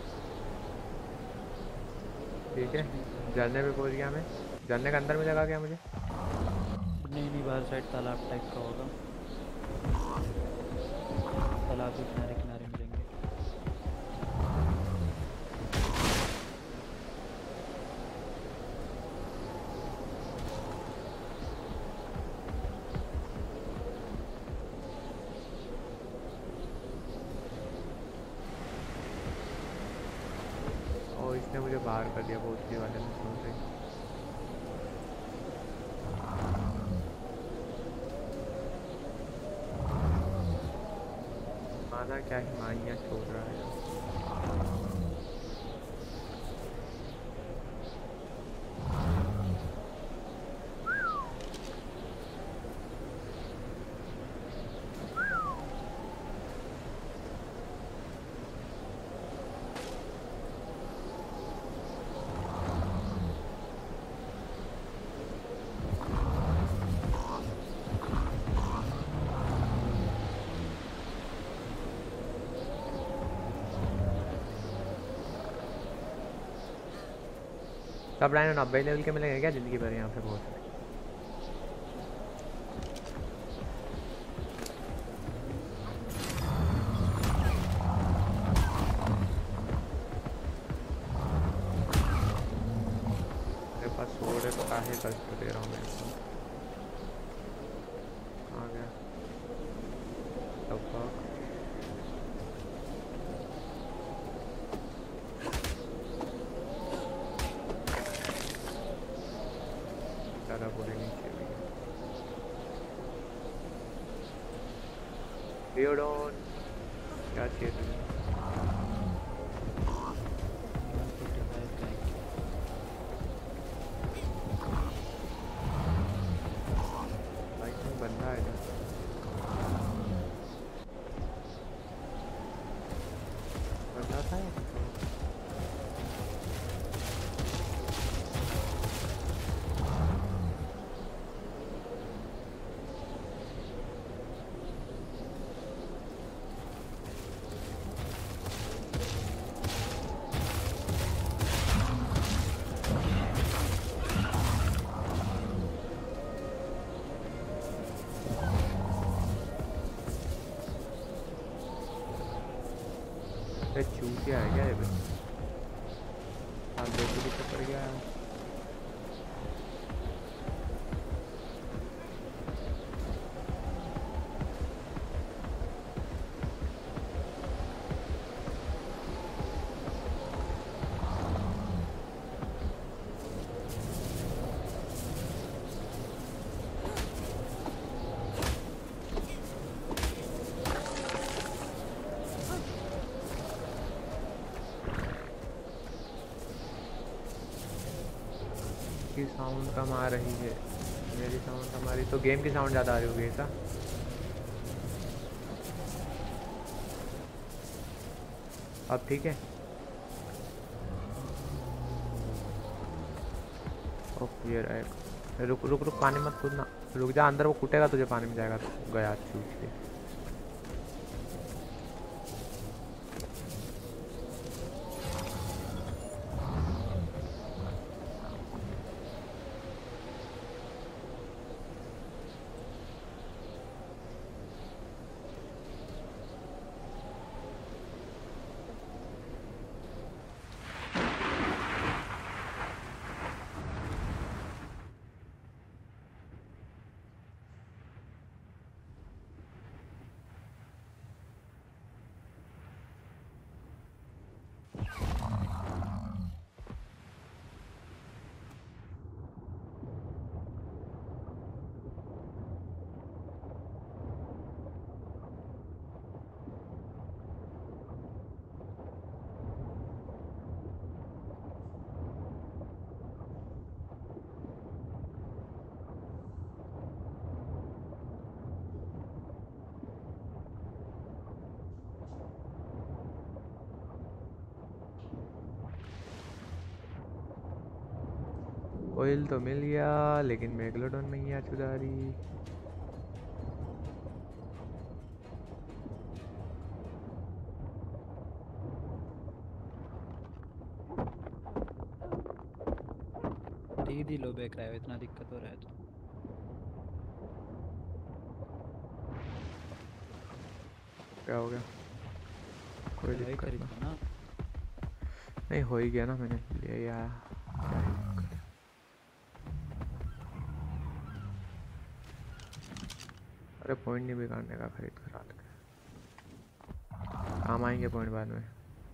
S1: ठीक है। झरने पे पहुंच गया मैं। झरने के अंदर मिलेगा क्या मुझे?
S2: नहीं नहीं, बाहर साइड तालाब टाइप का होगा। तालाब के किनारे किनारे मिलेंगे।
S1: और इसने मुझे बाहर कर दिया बहुत वाले में सुन रही। पता क्या ही माइयाँ छोड़ रहा है। सब लाइन 90 लेवल के मिलेंगे क्या ज़िंदगी भर यहाँ पे बहुत सारे? मेरे पास सोड है तो काहे कष्ट दे रहा हूँ मैं इसको। आ गया डब्बा। ज़्यादा बुरे नीचे भी डियोडोन क्या चाहिए तुम्हें?
S2: 145 का है।
S1: भाई कोई बंदा है इधर। बंदा था या कुछ और? ये चूतिया है क्या ये बंदा? हाँ देखो भी पकड़ गया है। की साउंड कम आ रही है। मेरी साउंड कम आ रही तो गेम की साउंड ज़्यादा आ रही होगी ऐसा? अब ठीक है। ओके ये रहेगा। रुक रुक रुक पानी मत कूदना। रुक जा अंदर वो कूटेगा तुझे पानी में जाएगा तो गया चूक के। ऑयल तो मिल गया लेकिन मेगलोडॉन में ही आ चुदारी।
S2: दीदी लो बेक रहा है इतना दिक्कत हो रहा है तो।
S1: क्या हो गया? कोई
S2: भाई
S1: दिक्कत
S2: खरीद
S1: ना।
S2: लो ना।
S1: नहीं हो ही गया ना मैंने ले लिया। क्या ही दिक्कत है? अरे पॉइंट नहीं बिगाड़ने का खरीद कर हाल के काम आएंगे पॉइंट बाद में।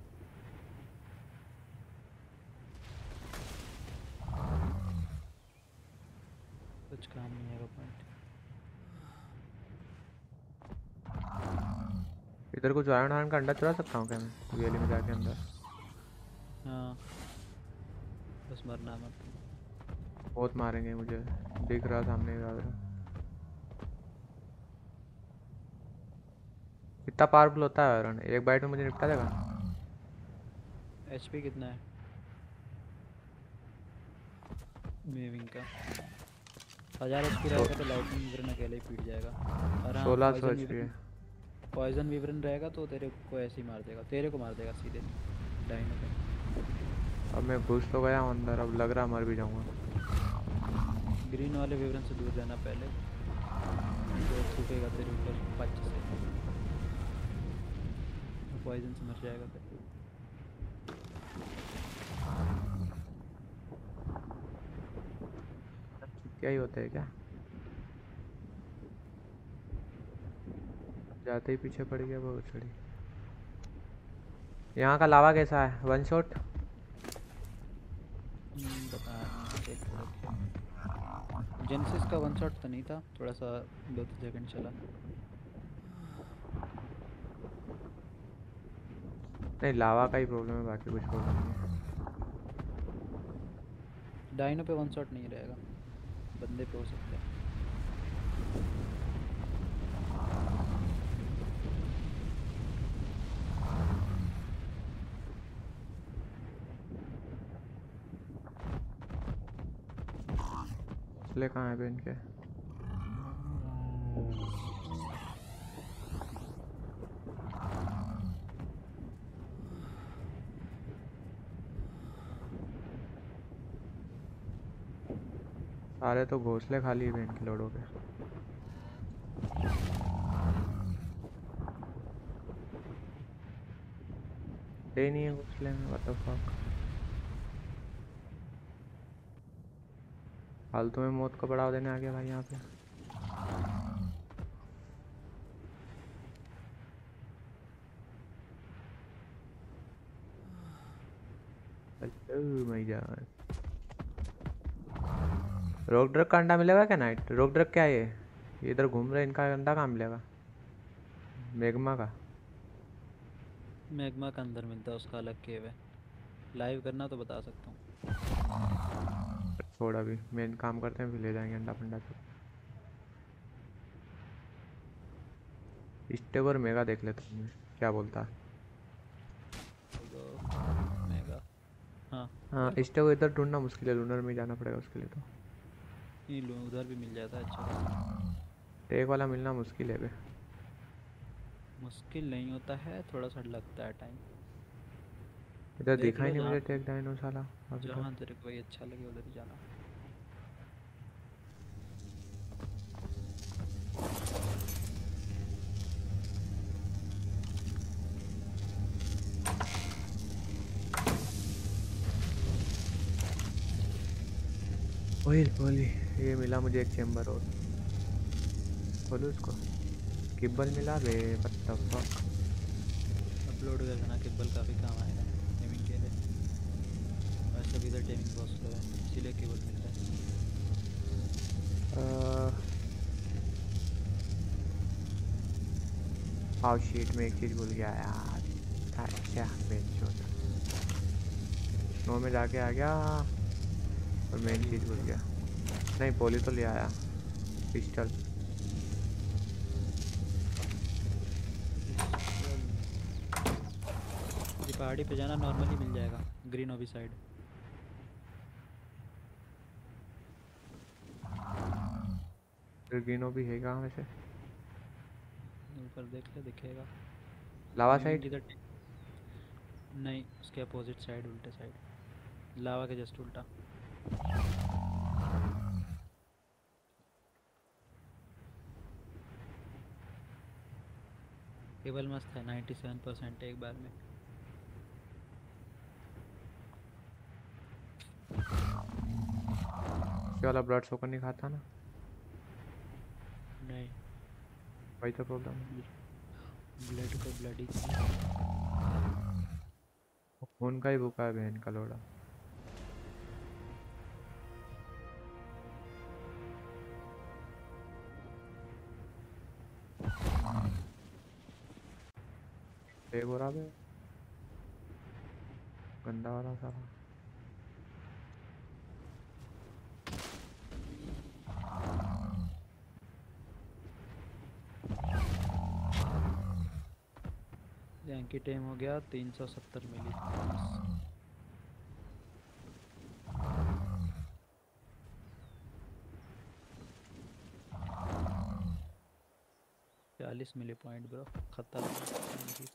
S2: कुछ काम नहीं है पॉइंट।
S1: इधर कुछ आयरन आयरन का अंडा चुरा सकता हूँ क्या मैं वेली में जाके अंदर?
S2: हाँ बस मरना मत।
S1: बहुत मारेंगे मुझे, दिख रहा सामने का। कितना पावरफुल होता है आयरन? एक बाइट में मुझे निपटा देगा?
S2: एचपी कितना है मेविंग का? 1000 एचपी रहेगा तो लाइटनिंग वीवरन अकेले ही पीट जाएगा। और हाँ
S1: 1600 HP है।
S2: पॉइजन वीवरन रहेगा तो तेरे को ऐसे ही मार देगा, तेरे को मार देगा सीधे डाइनो पे।
S1: अब मैं घुस तो गया हूँ अंदर, अब लग रहा मर भी जाऊंगा।
S2: ग्रीन वाले विवरण से दूर रहना पहले, जो थूकेगा तेरे ऊपर पच से, पॉइजन से मर जाएगा फिर।
S1: क्या ही होता है क्या? जाते ही पीछे पड़ गया बहुत सड़ी। यहाँ का लावा कैसा है? One shot?
S2: पता नहीं, देख के रखे। जेनेसिस का वन शॉट तो नहीं था, थोड़ा सा 2-3 सेकंड चला।
S1: नहीं, लावा का ही प्रॉब्लम है, बाकी कुछ प्रॉब्लम नहीं है।
S2: डाइनो पे वन शॉट नहीं रहेगा, बंदे पे हो सकता है।
S1: इसलिए कहाँ है बे इनके? सारे तो घोंसले खाली है इनके लोडों के। ये नहीं है घोंसले में, व्हाट द फक। फालतू में मौत को बढ़ावा देने आ गया भाई यहाँ पे। हेलो भाई जान। रोक ड्रग का अंडा मिलेगा क्या नाइट? रोक ड्रग क्या है ये इधर घूम रहे, इनका अंडा कहाँ मिलेगा? मैग्मा का?
S2: मैग्मा का अंदर मिलता है, उसका अलग केव है। लाइव करना तो बता सकता हूँ।
S1: छोड़, अभी मेन काम करते हैं फिर ले जाएंगे अंडा फंडा सब। स्टेक और मेगा देख लेते हैं, क्या बोलता है?
S2: मेगा, हाँ
S1: हाँ,
S2: ले लो।
S1: स्टेक इधर ढूंढना मुश्किल है, लूनर में ही जाना पड़ेगा उसके लिए तो।
S2: नहीं लो, उधर भी मिल जाता है अच्छा खासा।
S1: टेक वाला मिलना मुश्किल है बे।
S2: मुश्किल नहीं होता है, थोड़ा सा लगता है टाइम।
S1: इधर
S2: देख
S1: दिखा ही
S2: लो
S1: नहीं
S2: जहाँ,
S1: मुझे टेक डायनो साला अभी तक।
S2: जहाँ तेरे को ये अच्छा लगे उधर ही जाना।
S1: वही बोली, ये मिला मुझे एक चेम्बर और। बोलो उसको किब्बल मिला बे, व्हाट द फक।
S2: अपलोड कर देना, केबल काफ़ी काम आएगा गेमिंग के लिए। वैसे भी इधर टेमिंग बहुत स्लो है, इसीलिए केबल मिलता है।
S1: हाउ शीट में एक चीज़ भूल गया यार। अच्छा बेंचोट नो में जाके आ गया और मेन
S2: पॉली
S1: चीज़
S2: भूल
S1: भूल
S2: गया।
S1: गया। नहीं, पोली तो ले आया, पिस्टल।
S2: ये पहाड़ी पे जाना, नॉर्मली मिल जाएगा ग्रीन ओबी साइड।
S1: फिर गिनो भी है कहाँ वैसे?
S2: ऊपर देख ले, दिखेगा।
S1: Lava
S2: naming
S1: side?
S2: इधर नहीं, उसके अपोजिट साइड, उल्टे साइड, लावा के जस्ट उल्टा। केबल मस्त है, 97% एक बार में।
S1: ये वाला ब्लड सोकर नहीं खाता ना?
S2: नहीं,
S1: वही तो प्रॉब्लम है।
S2: ब्लड को ब्लड ही।
S1: खून का ही भूखा है बहन का लोड़ा। एक हो रहा है गंदा वाला सारा।
S2: जैंकी टाइम हो गया 370 मिली। 40 मिली पॉइंट ब्रो, खतरनाक।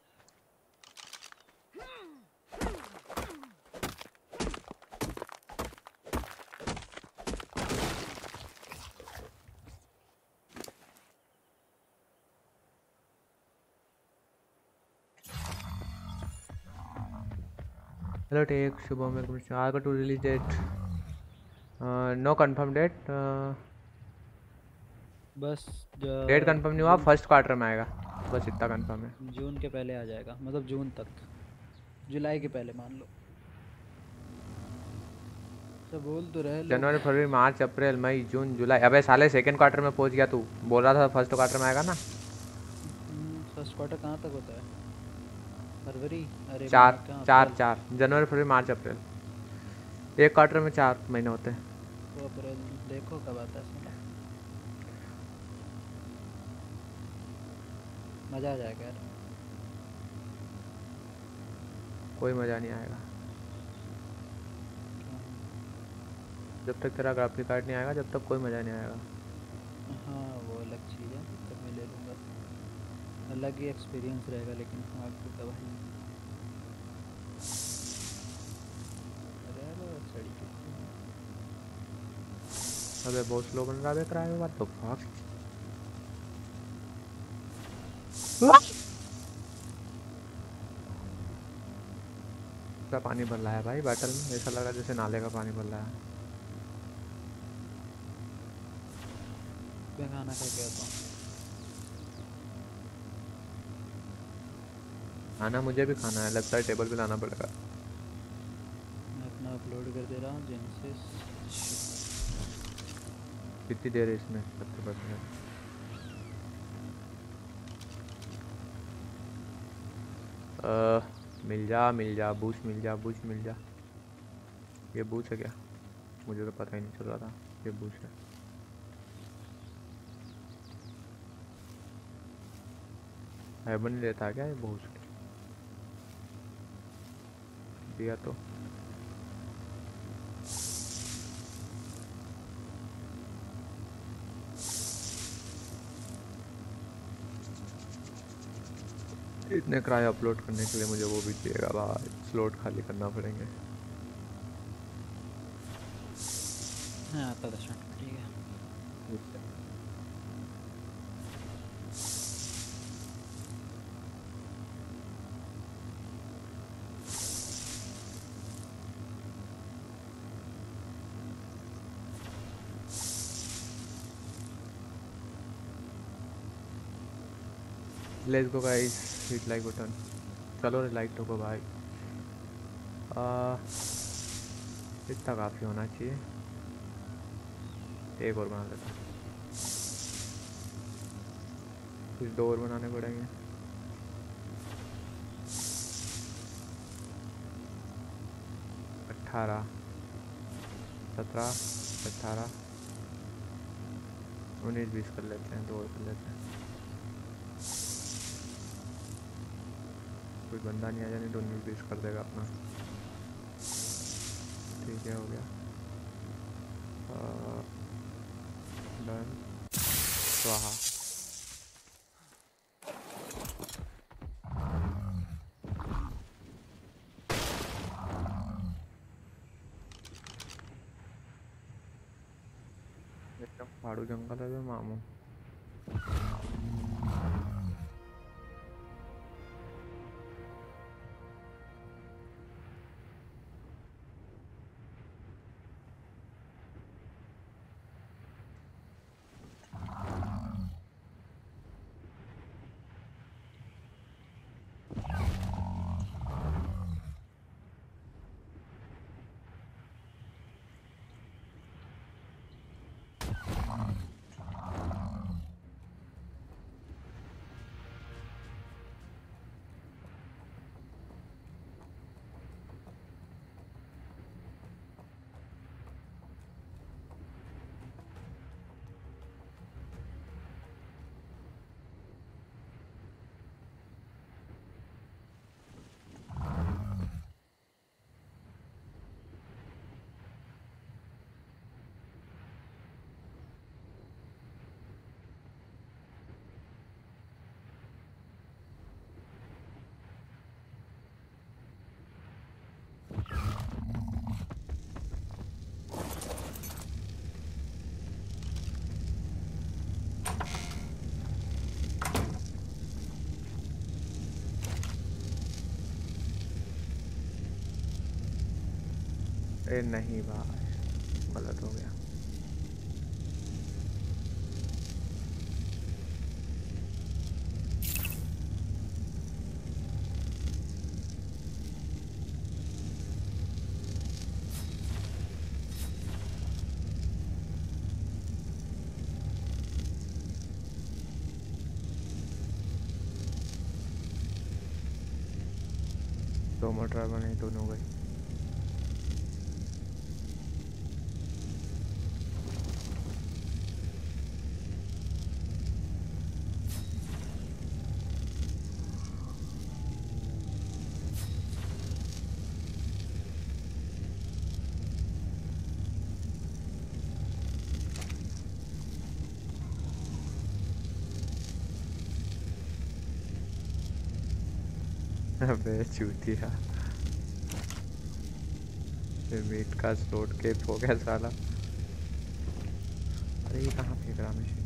S1: हेलो टेक शुभम आगे two release date no confirm date.
S2: बस
S1: डेट कंफर्म नहीं हुआ, फर्स्ट क्वार्टर में आएगा, बस इतना कंफर्म है।
S2: जून के पहले आ जाएगा, मतलब जून तक, जुलाई के पहले मान लो। सब बोल तो रहे लोग।
S1: जनवरी फरवरी मार्च अप्रैल मई जून जुलाई, अबे साले सेकंड क्वार्टर में पहुंच गया तू। बोल रहा था फर्स्ट क्वार्टर में आएगा ना।
S2: फर्स्ट क्वार्टर कहाँ तक होता है? फरवरी? अरे
S1: चार
S2: कहाँ,
S1: चार
S2: अप्रैल।
S1: चार जनवरी फरवरी मार्च अप्रैल, एक क्वार्टर में 4 महीने होते हैं।
S2: तो अप्रैल देखो कब आता है साला, मज़ा आ जाएगा यार।
S1: कोई मज़ा नहीं आएगा जब तक तेरा ग्राफिक कार्ड नहीं आएगा, जब तक कोई मज़ा नहीं आएगा।
S2: हाँ वो अलग चीज़ है, तब मैं ले लूँगा, अलग ही एक्सपीरियंस रहेगा। लेकिन हाँ तो भाई, अरे यार सड़ी कितनी है।
S1: अबे बहुत स्लो बन रहा है कराए बात तो फक। पूरा पानी भर रहा है भाई बैटल में, ऐसा लगा जैसे नाले का पानी भर रहा है।
S2: मैं खाना खा के आता हूँ।
S1: खाना मुझे भी खाना है, लगता है टेबल पे लाना पड़ेगा।
S2: मैं अपना अपलोड कर दे रहा हूँ जेनेसिस।
S1: कितनी देर है इसमें 70%? मिल जा बूस्ट, मिल जा बूस्ट, मिल जा। ये बूस्ट है क्या? मुझे तो पता ही नहीं चल रहा था ये बूस्ट है। हेवन नहीं लेता क्या ये बूस्ट? दिया तो इतने क्राई अपलोड करने के लिए मुझे वो भी चाहिएगा भाई, स्लॉट खाली करना पड़ेंगे।
S2: हाँ आता 10 मिनट में, ठीक है।
S1: Let's go guys, hit like button. चलो लाइक ठोको भाई। इतना काफ़ी होना चाहिए, एक और बना लेता, कुछ 2 और बनाने पड़ेंगे। 18 17 18 19 20 कर लेते हैं, 2 और कर लेते हैं। कोई बंदा नहीं आ जाए, नहीं तो 19 20 कर देगा अपना। ठीक है हो गया, डन, स्वाहा। एकदम पहाड़ू जंगल है मामू। ए नहीं भाई, गलत हो गया। दो मोटर बने, दोनों गई। अबे चूतिया, मीट का स्लोट के हो गया साला। अरे ये कहाँ फेंक रहा मैं shit।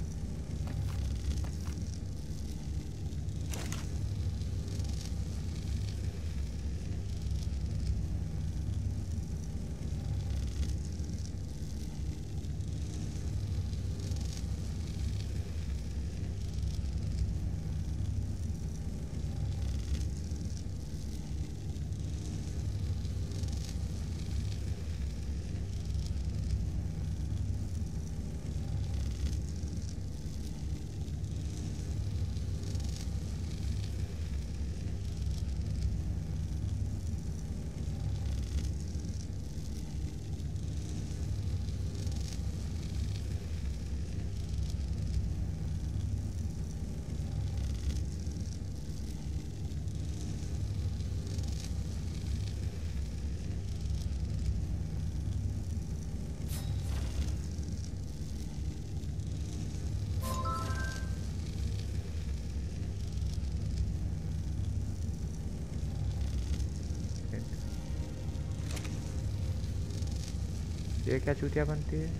S1: ये क्या चूतिया बनती है?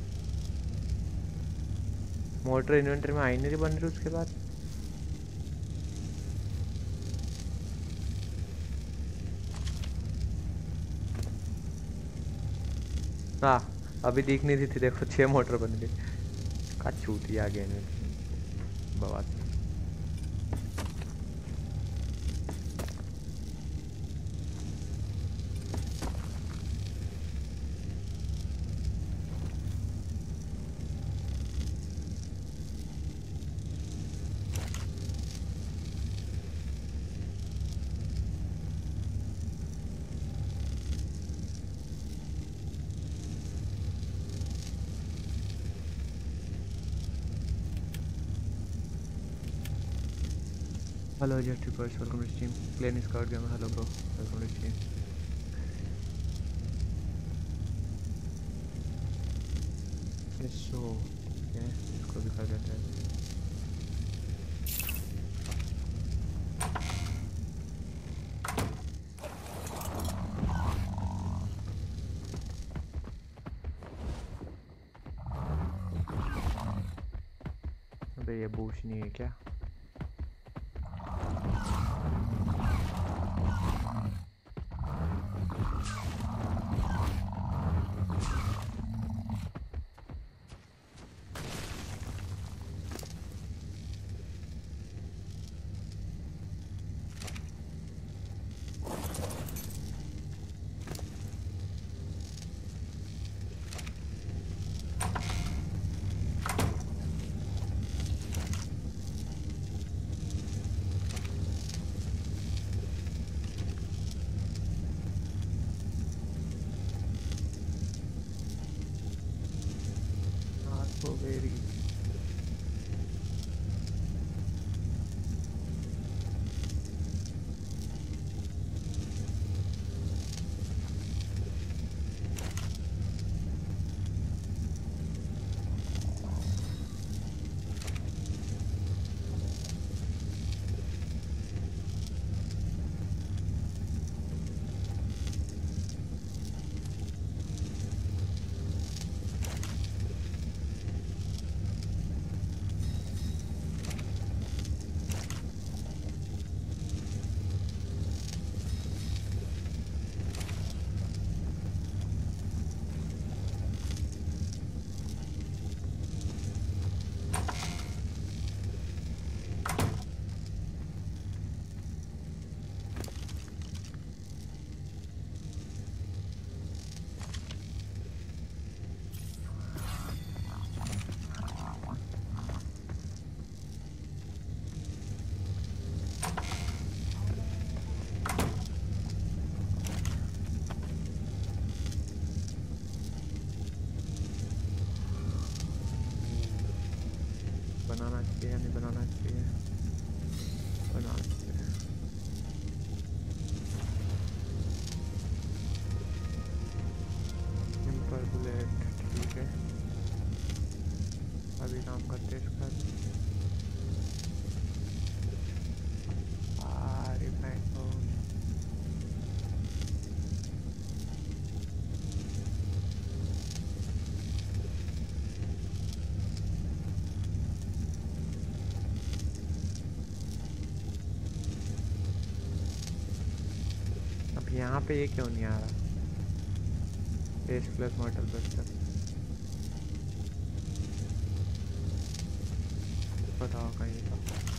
S1: मोटर इन्वेंटरी में आई नहीं बन रही उसके बाद। हाँ अभी दिख नहीं थी, देखो 6 मोटर बन गई। का चूतिया गेम में बवाल। Hello Just Reports, welcome to stream. Plain Scout Gamer, hello bro, welcome to stream. So ठीक है, इसको भी कर देते हैं। अबे ये बूश नहीं है क्या? Very बनाना चाहिए या नहीं बनाना चाहिए? बनाना चाहिए। सिंपल बुलेट ठीक है, अभी काम करते हैं इसका। रिफाइंड पाउडर अब यहाँ पे ये क्यों नहीं आ रहा? बेस प्लस मॉडल बस्टर बताओ कहीं का।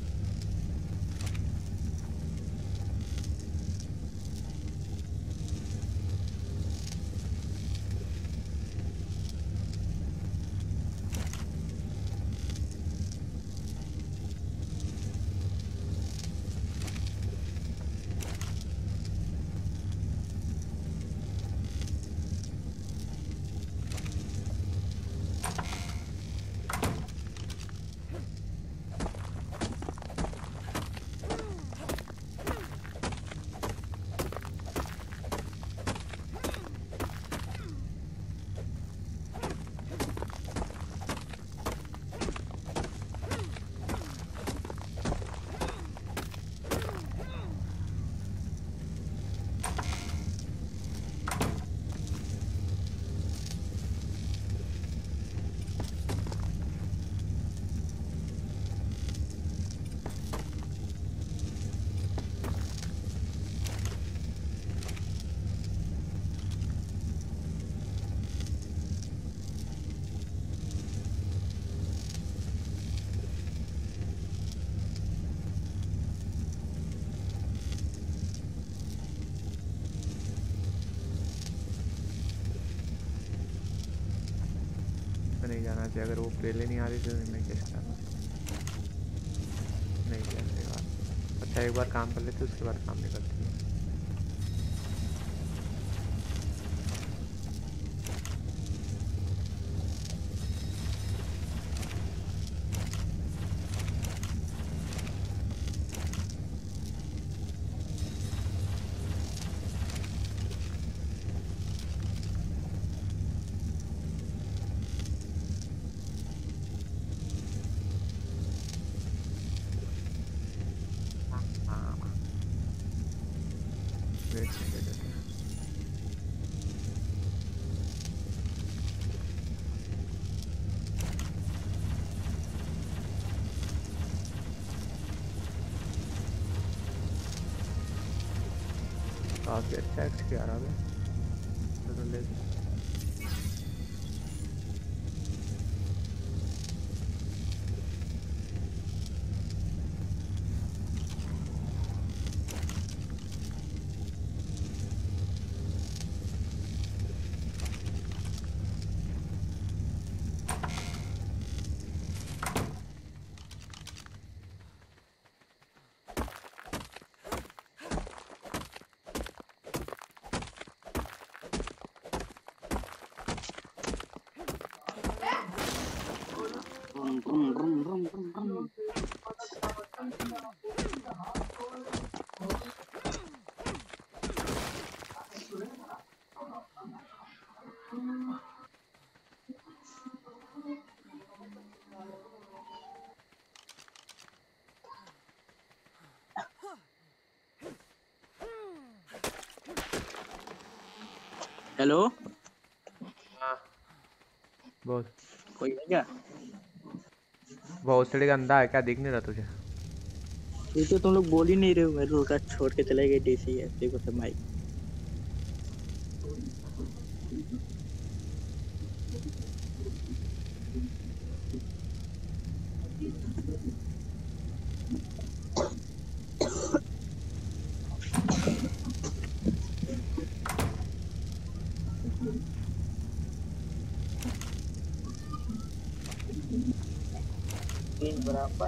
S1: नहीं जाना चाहिए, अगर वो पहले नहीं आ रही तो मैं कैसे जाना नहीं कैसे बात। अच्छा एक बार काम कर लेते उसके बाद काम नहीं करती है। वेट नहीं देते। काफ़ी अच्छा एक्सपी आ रहा है। तो ले
S4: हेलो
S1: हाँ बोल।
S4: कोई है क्या?
S1: भोसड़ी का अंधा है क्या, दिख नहीं रहा तुझे?
S4: ये तो तुम लोग बोल ही नहीं रहे हो। मैं रोका छोड़ के चले गए डीसी है देखो तो माइक। बराबर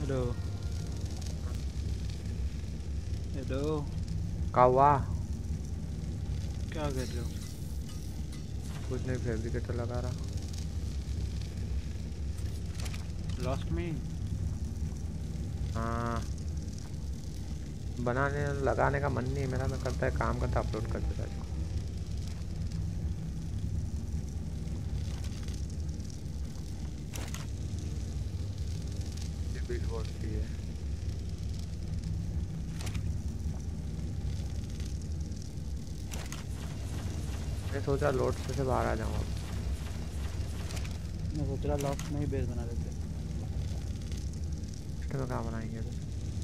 S2: हेलो हेलो,
S1: का हुआ?
S2: क्या कर रहे हो?
S1: कुछ नहीं, फैब्रिकेटर लगा रहा।
S2: लास्ट में
S1: हाँ, बनाने लगाने का मन नहीं है मेरा, मैं करता है काम करता अपलोड कर देता इसको। ये बिल बोर्ड चाहिए। मैं सोचा लोड से बाहर आ जाऊंगा।
S2: मैं सोच रहा लास्ट में ही बेस बना देते।
S1: इसमें कहाँ बनाएंगे अभी?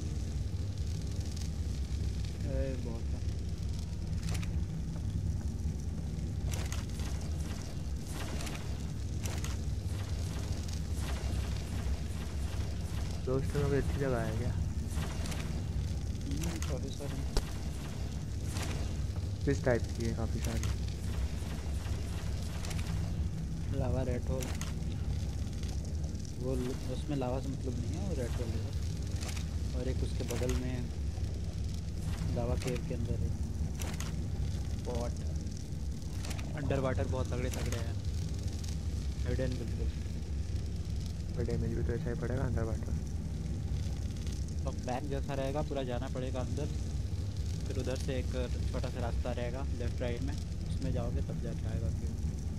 S2: बहुत है।
S1: दोस्त में कोई अच्छी जगह है क्या?
S2: काफ़ी सारे।
S1: किस टाइप की है? काफ़ी सारी।
S2: लावा रेड होल, वो उसमें लावा से मतलब नहीं है, वो रेड होल है। और एक उसके बगल में लावा केव के अंदर है स्पॉट। अंडर वाटर बहुत तगड़े तगड़े हैं, हिडन बिल्कुल।
S1: पर डैमेज भी तो ऐसा ही पड़ेगा अंदर वाटर।
S2: तो बैग जैसा रहेगा, पूरा जाना पड़ेगा अंदर। फिर उधर से एक छोटा सा रास्ता रहेगा लेफ्ट राइट में, उसमें जाओगे तब जाके आएगा केव।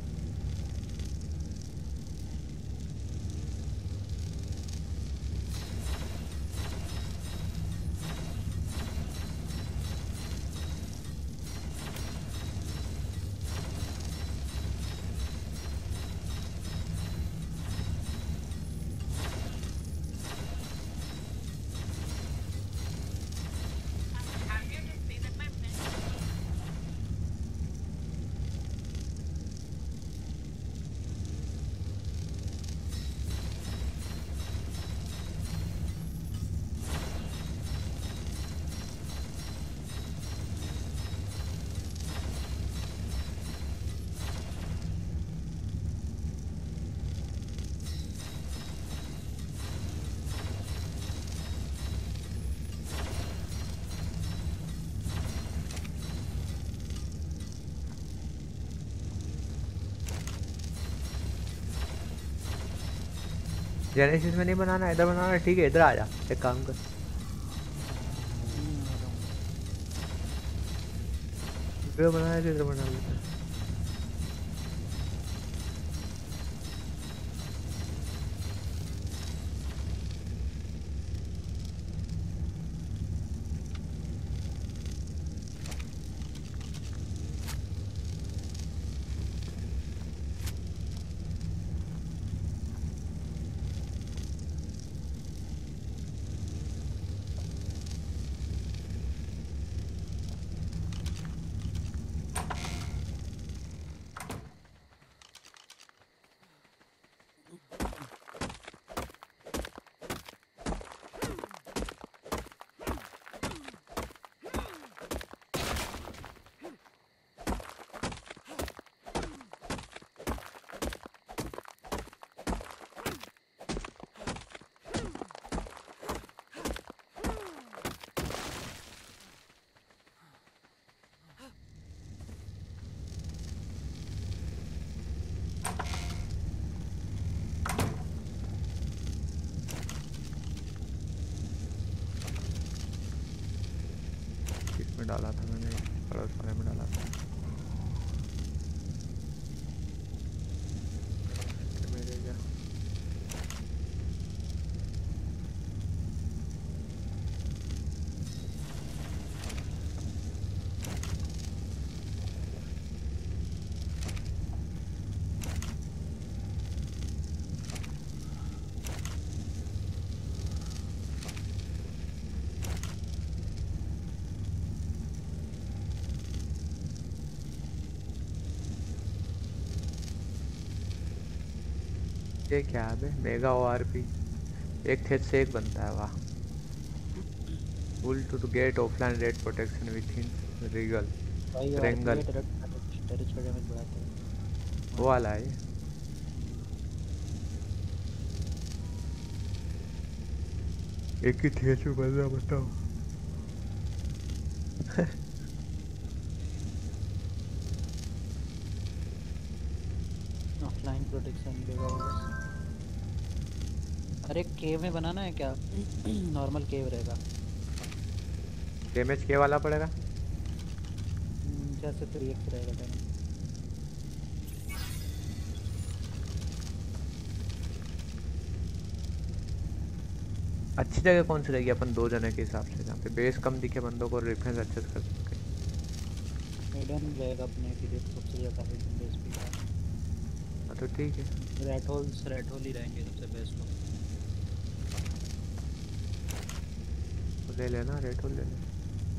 S1: जेनेसिस में नहीं बनाना, इधर बनाना। ठीक है, इधर आ जा, एक काम कर, इधर बनाया तो इधर बना लेते हैं। इसमें डाला था मैंने, पड़ोस वाले में डाला था। मेरे क्या ये क्या है बे? मेगा ओआरपी, एक खेत से एक बनता है, वाह। Tool to get offline raid protection within रीगल
S2: भाई आरपी
S1: रेंगल,
S2: है, डायरेक्ट टेरिस का डैमेज बढ़ाता है।
S1: वो वाला है ये। एक ही थे जो बंदा बताओ।
S2: ऑफलाइन प्रोटेक्शन मिलेगा बस। अरे केव में बनाना है क्या? नॉर्मल केव रहेगा।
S1: डैमेज के वाला पड़ेगा।
S2: जैसे 3x रहेगा डैमेज।
S1: अच्छी जगह कौन सी रहेगी अपन 2 जने के हिसाब से, जहाँ पे बेस कम दिखे बंदों को, डिफेंस अच्छे से कर सके।
S2: हिडन रहेगा अपने के लिए तो सबसे ज़्यादा हिडन बेस पे है।
S1: हाँ तो ठीक है।
S2: रेड होल ही रहेंगे सबसे बेस्ट तो।
S1: तो ले लेना, रेड होल ले लेना।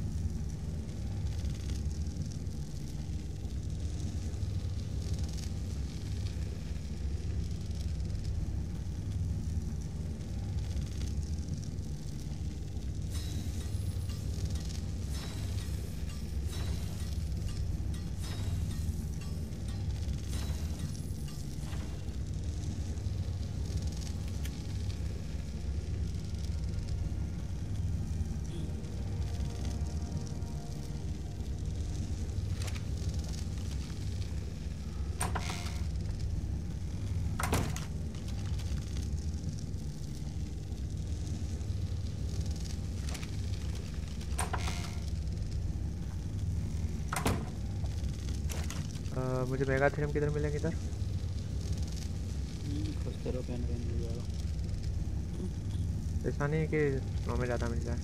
S1: मुझे मेगा थ्रीम किधर मिलेंगे इधर?
S2: खोजते रहो, कहीं ना कहीं मिल जाएगा।
S1: ऐसा नहीं है कि स्नो में ज़्यादा मिल जाए।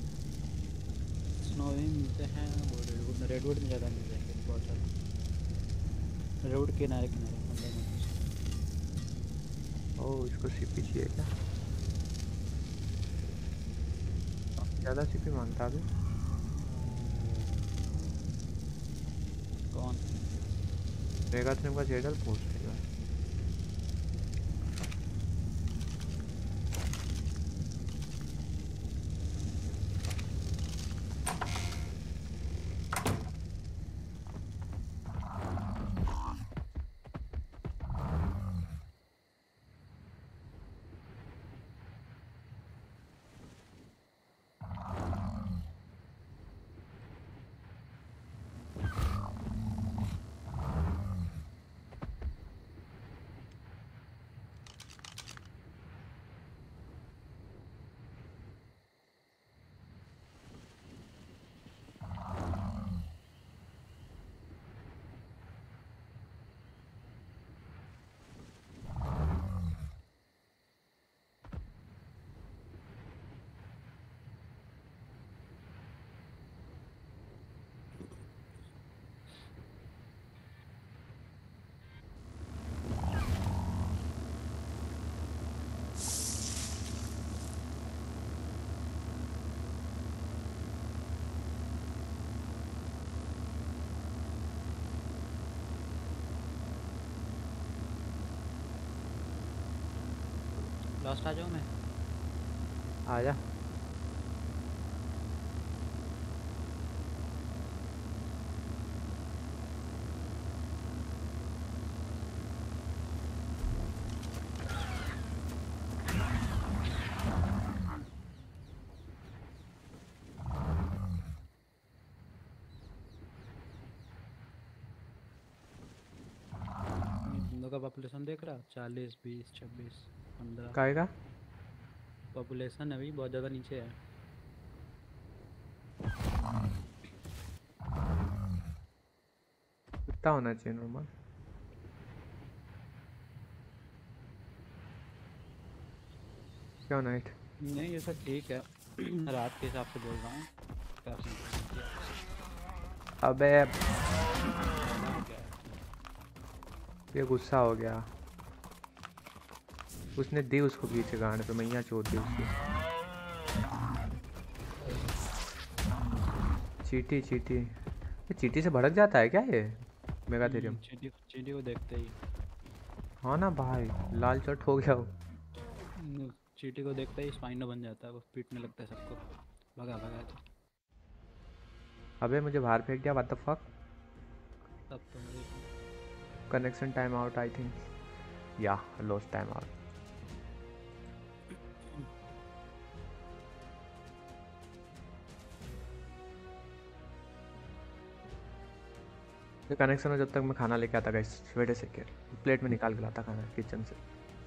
S2: स्नो भी मिलते हैं, वो रेडवुड में ज़्यादा मिल जाएंगे बहुत ज़्यादा। रेडवुड किनारे किनारे अंदर में कुछ।
S1: ओह, इसको सीपी चाहिए क्या? ज़्यादा सीपी मांगता अभी।
S2: कौन?
S1: मेगा थ्रीम का जेडल पूछ लेगा।
S2: लास्ट आ जाऊँ मैं?
S1: आ जा।
S2: बंदों का पॉपुलेशन देख रहा, 40, 20, 26, 15।
S1: काहे का?
S2: पॉपुलेशन अभी बहुत ज़्यादा नीचे है।
S1: कितना होना चाहिए नॉर्मल? क्या नाइट?
S2: नहीं ये सब ठीक है। रात के हिसाब से बोल रहा हूँ। काफ़ी
S1: अबे
S2: क्या है।
S1: ये गुस्सा हो गया। उसने दी उसको पीछे गाड़ पे, मैया चोट दी उसकी। चीटी चीटी, ये चीटी से भड़क जाता है क्या ये मेगा थेरियम?
S2: चींटी चींटी को देखते ही।
S1: हाँ ना भाई, लाल चट हो गया वो।
S2: चींटी को देखते ही स्पाइनो बन जाता है, वो पीटने लगता है सबको। भगा भगा के।
S1: अबे मुझे बाहर फेंक दिया, व्हाट द फक।
S2: तब तो मुझे
S1: connection time out I think, या लॉस्ट टाइम आउट। ये कनेक्शन में जब तक मैं खाना लेके आता गाइस, वेट से के प्लेट में निकाल के लाता खाना किचन से।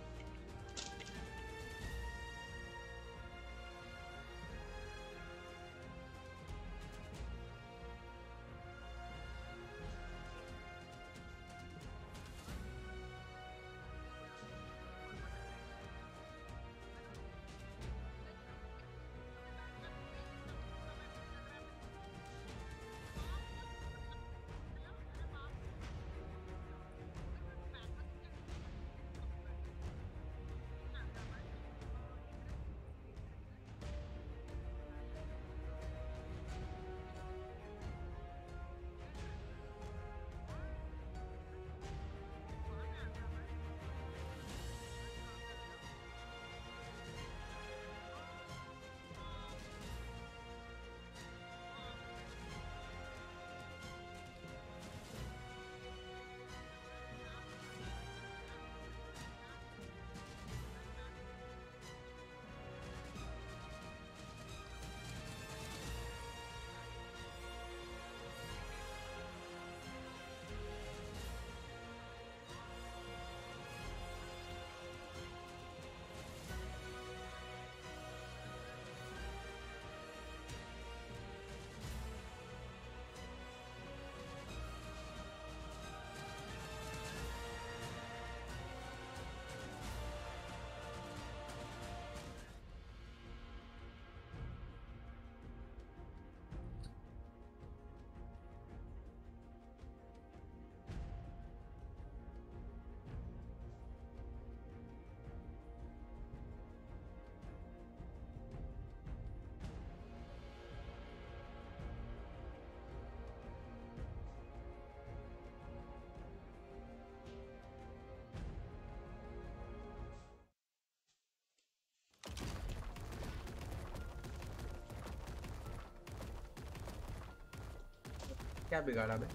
S1: क्या बिगाड़ा बे?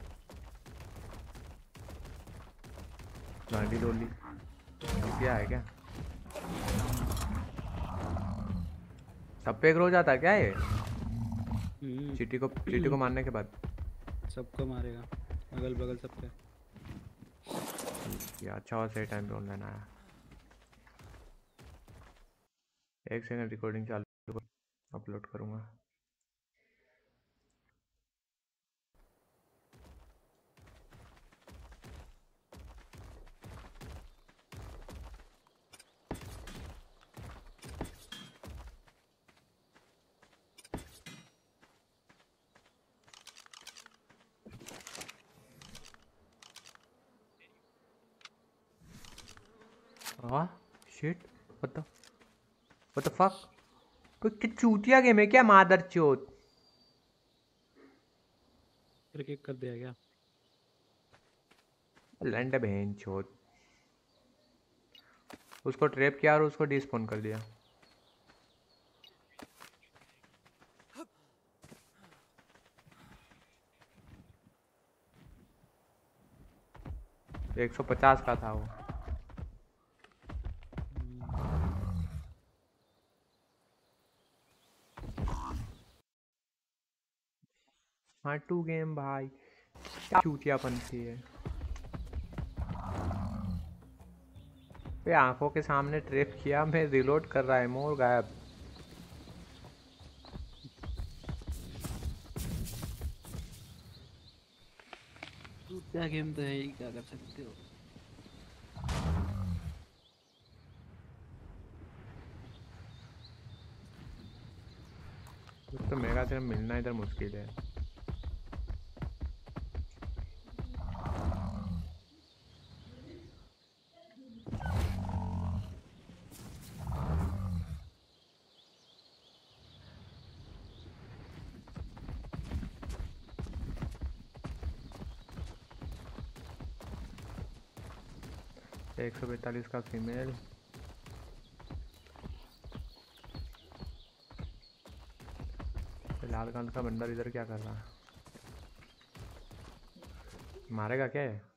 S1: गाड़ी डोली क्या है क्या? सब पे एक रोज आता है क्या ये? चीटी को मारने के बाद
S2: सबको मारेगा, अगल बगल सबके।
S1: ये अच्छा हुआ सही टाइम पे ऑनलाइन आया। एक सेकंड रिकॉर्डिंग चालू कर, अपलोड करूँगा। हाँ शिट, what the fuck? कोई चूतिया गेम है क्या मादर चोत?
S2: किक कर दिया क्या?
S1: लंड बहन चोत। उसको ट्रैप किया और उसको डिस्पॉन कर दिया। तो 150 का था वो। हाँ टू गेम भाई, क्या चूतियापन थी है। पे आंखों के सामने ट्रैप किया, मैं रिलोड कर रहा है, मोर गायब।
S2: क्या गेम तो है ही, क्या कर सकते हो।
S1: तो मेगा सिर्फ मिलना इधर मुश्किल है। एक 142 का फीमेल। लाल कांड का बंदर इधर क्या कर रहा है? मारेगा क्या है?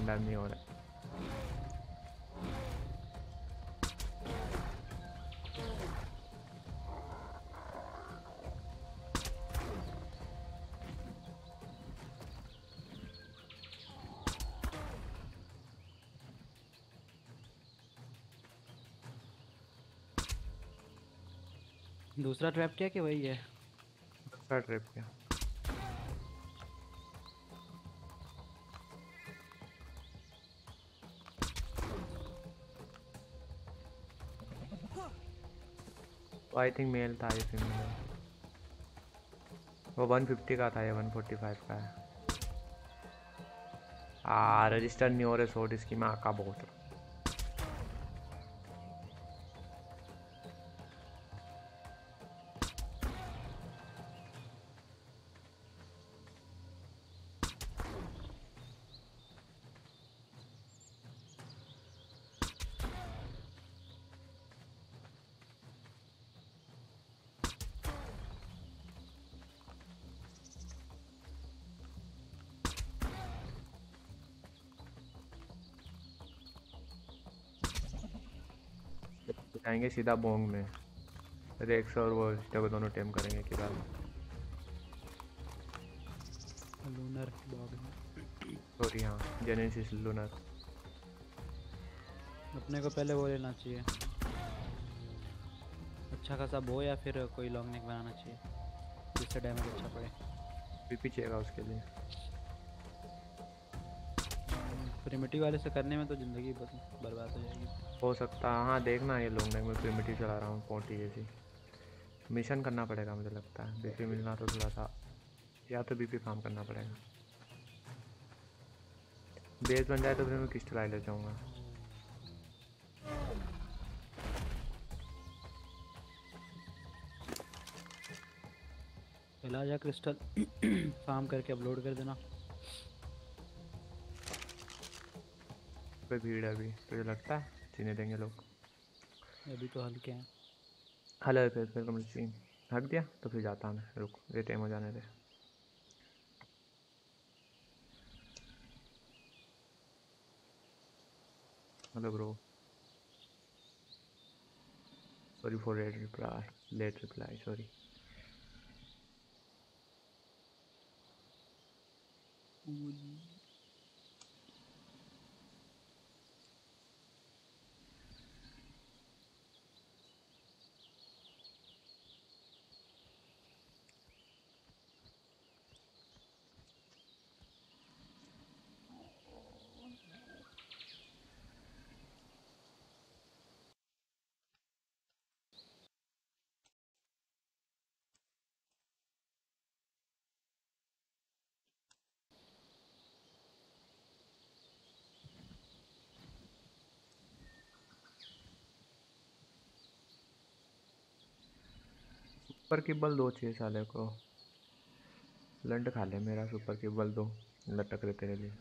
S1: रैंडम नहीं हो रहा है।
S2: दूसरा ट्रैप क्या कि वही है?
S1: दूसरा ट्रिप क्या? आई थिंक मेल था ये, फीमेल है। वो 150 का था, ये 145 का है। रजिस्टर नहीं हो रहे सोट, इसकी माँ का बहुत। जाएंगे सीधा बोंग में, रेक्स और वो को दोनों टेम करेंगे कि बाद।
S2: लूनर बॉग में।
S1: सॉरी हाँ, जेनेसिस लूनर।
S2: अपने को पहले वो लेना चाहिए, अच्छा खासा बो या फिर कोई लॉन्ग नेक बनाना चाहिए जिससे डैमेज अच्छा पड़े।
S1: पीपी चाहिएगा उसके लिए।
S2: प्रिमिटिव वाले से करने में तो ज़िंदगी बर्बाद हो जाएगी।
S1: हो सकता है हाँ, देखना ये लॉन्ग नेक में प्रिमिटिव चला रहा हूँ 40 ऐसी। मिशन करना पड़ेगा मुझे लगता है, बीपी मिलना तो थोड़ा सा, या तो बीपी फार्म करना पड़ेगा। बेस बन जाए तो फिर मैं क्रिस्टल ले जाऊँगा।
S2: पहला जा क्रिस्टल फार्म करके अपलोड कर देना।
S1: कोई भीड़ है अभी, तुझे लगता है जीने देंगे लोग?
S2: अभी तो हल्के हैं।
S1: हलो फिर कम हट दिया तो फिर जाता मैं, रुक ये टाइम हो जाने दे। Hello bro, sorry for late reply sorry. Super kibble दो चाहिए साले को, लंड खा ले मेरा सुपर किबल दो, लटक रहे तेरे लिए।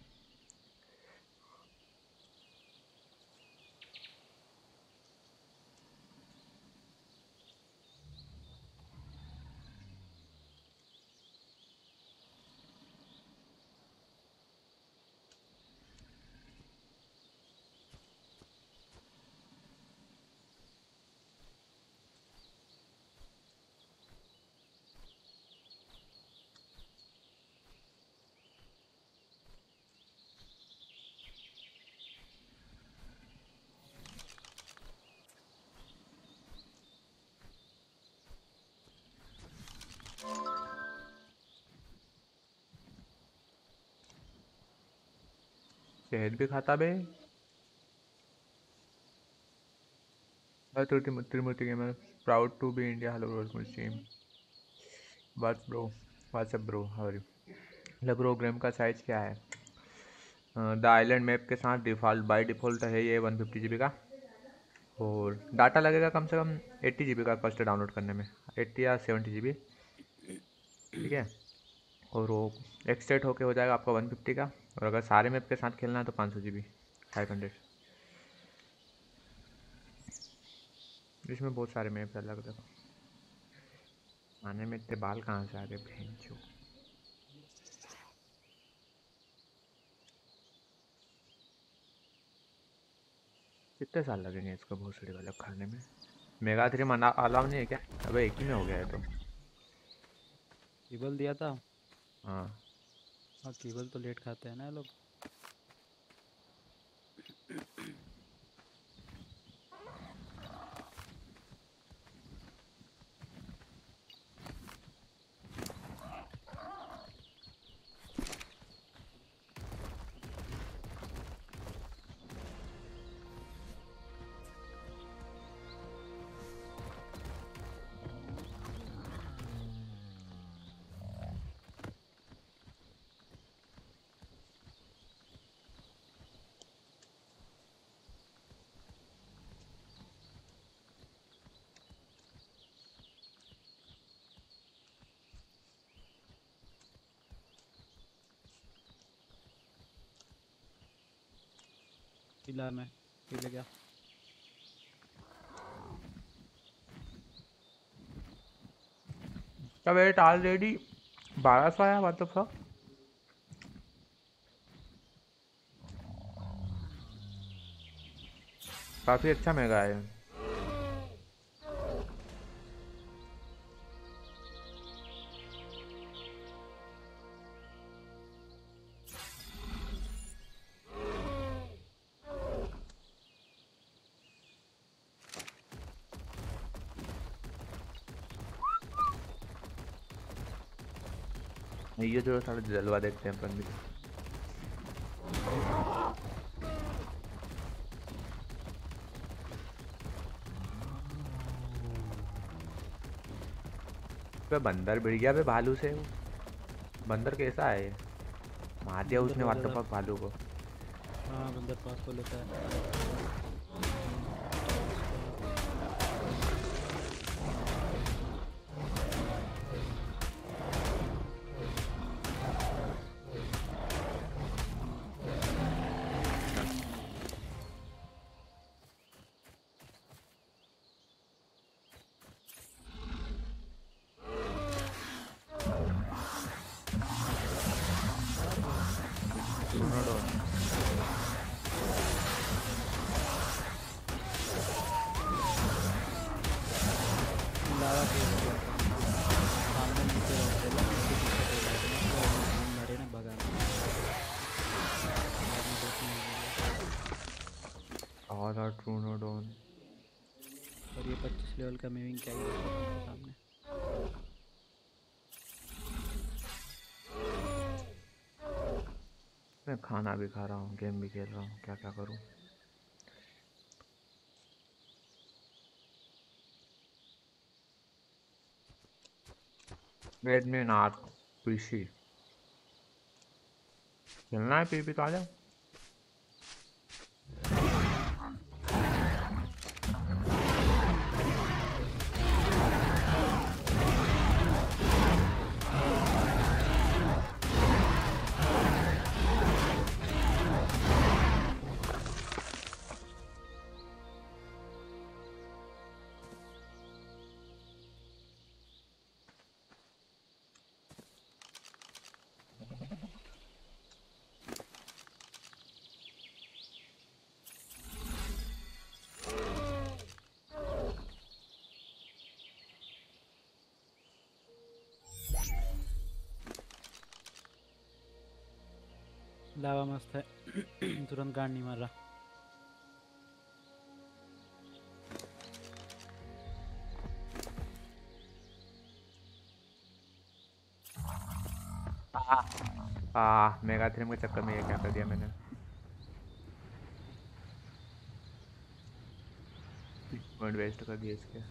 S1: शहद भी खाता बे। Trimurti gamer, proud to be India. Hello bro मुस्लिम, what's bro, what's up bro, how are you? Hello bro, game का साइज क्या है? द आइलैंड मैप के साथ डिफ़ॉल्ट बाय डिफ़ॉल्ट है ये 150 GB का, और डाटा लगेगा कम से कम 80 GB का फर्स्ट डाउनलोड करने में, 80 या 70 GB, ठीक है। और वो एक्सटेट होके हो जाएगा आपका 150 का, और अगर सारे मैप के साथ खेलना है तो 500 GB, 500। इसमें बहुत सारे मैप अलग अलग। आने में इतने बाल कहाँ से आ गए भैंचो। कितने साल लगेंगे इसको भोसड़ी वाला खाने में? मेगा 3 मना अलाउ नहीं है क्या? अबे एक ही में हो गया है तो।
S2: केबल दिया था।
S1: हाँ
S2: हाँ केबल तो लेट खाते हैं ना ये लोग। पिला में पी ले गया।
S1: क्या वेट ऑलरेडी 1200 आया? What the fuck? काफ़ी अच्छा महंगा है। ये जो थोड़ा जलवा देखते हैं अपन भी। पे बंदर भिड़ गया बे भालू से। बंदर कैसा है ये? मार दिया
S2: बंदर
S1: उसने
S2: बहुत
S1: व्हाट द
S2: ज़्यादा।
S1: फक भालू को।
S2: हाँ बंदर पास को लेता है। लावा फेंक दिया था। सामने नीचे रहते हैं लोग, उनकी दिक्कत हो जाती है ना, तो वो मरे ना भगा। बाद में देखने मिलेगा।
S1: आधा ट्रूनोडोन।
S2: और ये 25 लेवल का मेविंग क्या ही होता है उनके सामने।
S1: मैं खाना भी खा रहा हूँ, गेम भी खेल रहा हूँ, क्या क्या करूँ? रेडमी नार्क पीसी खेलना है। पीपी तो आ जाओ।
S2: लावा मस्त है। तुरंत गांड नहीं मार रहा।
S1: मेगा थ्रीम के चक्कर में ये क्या कर दिया मैंने? पॉइंट वेस्ट कर दिए इसके।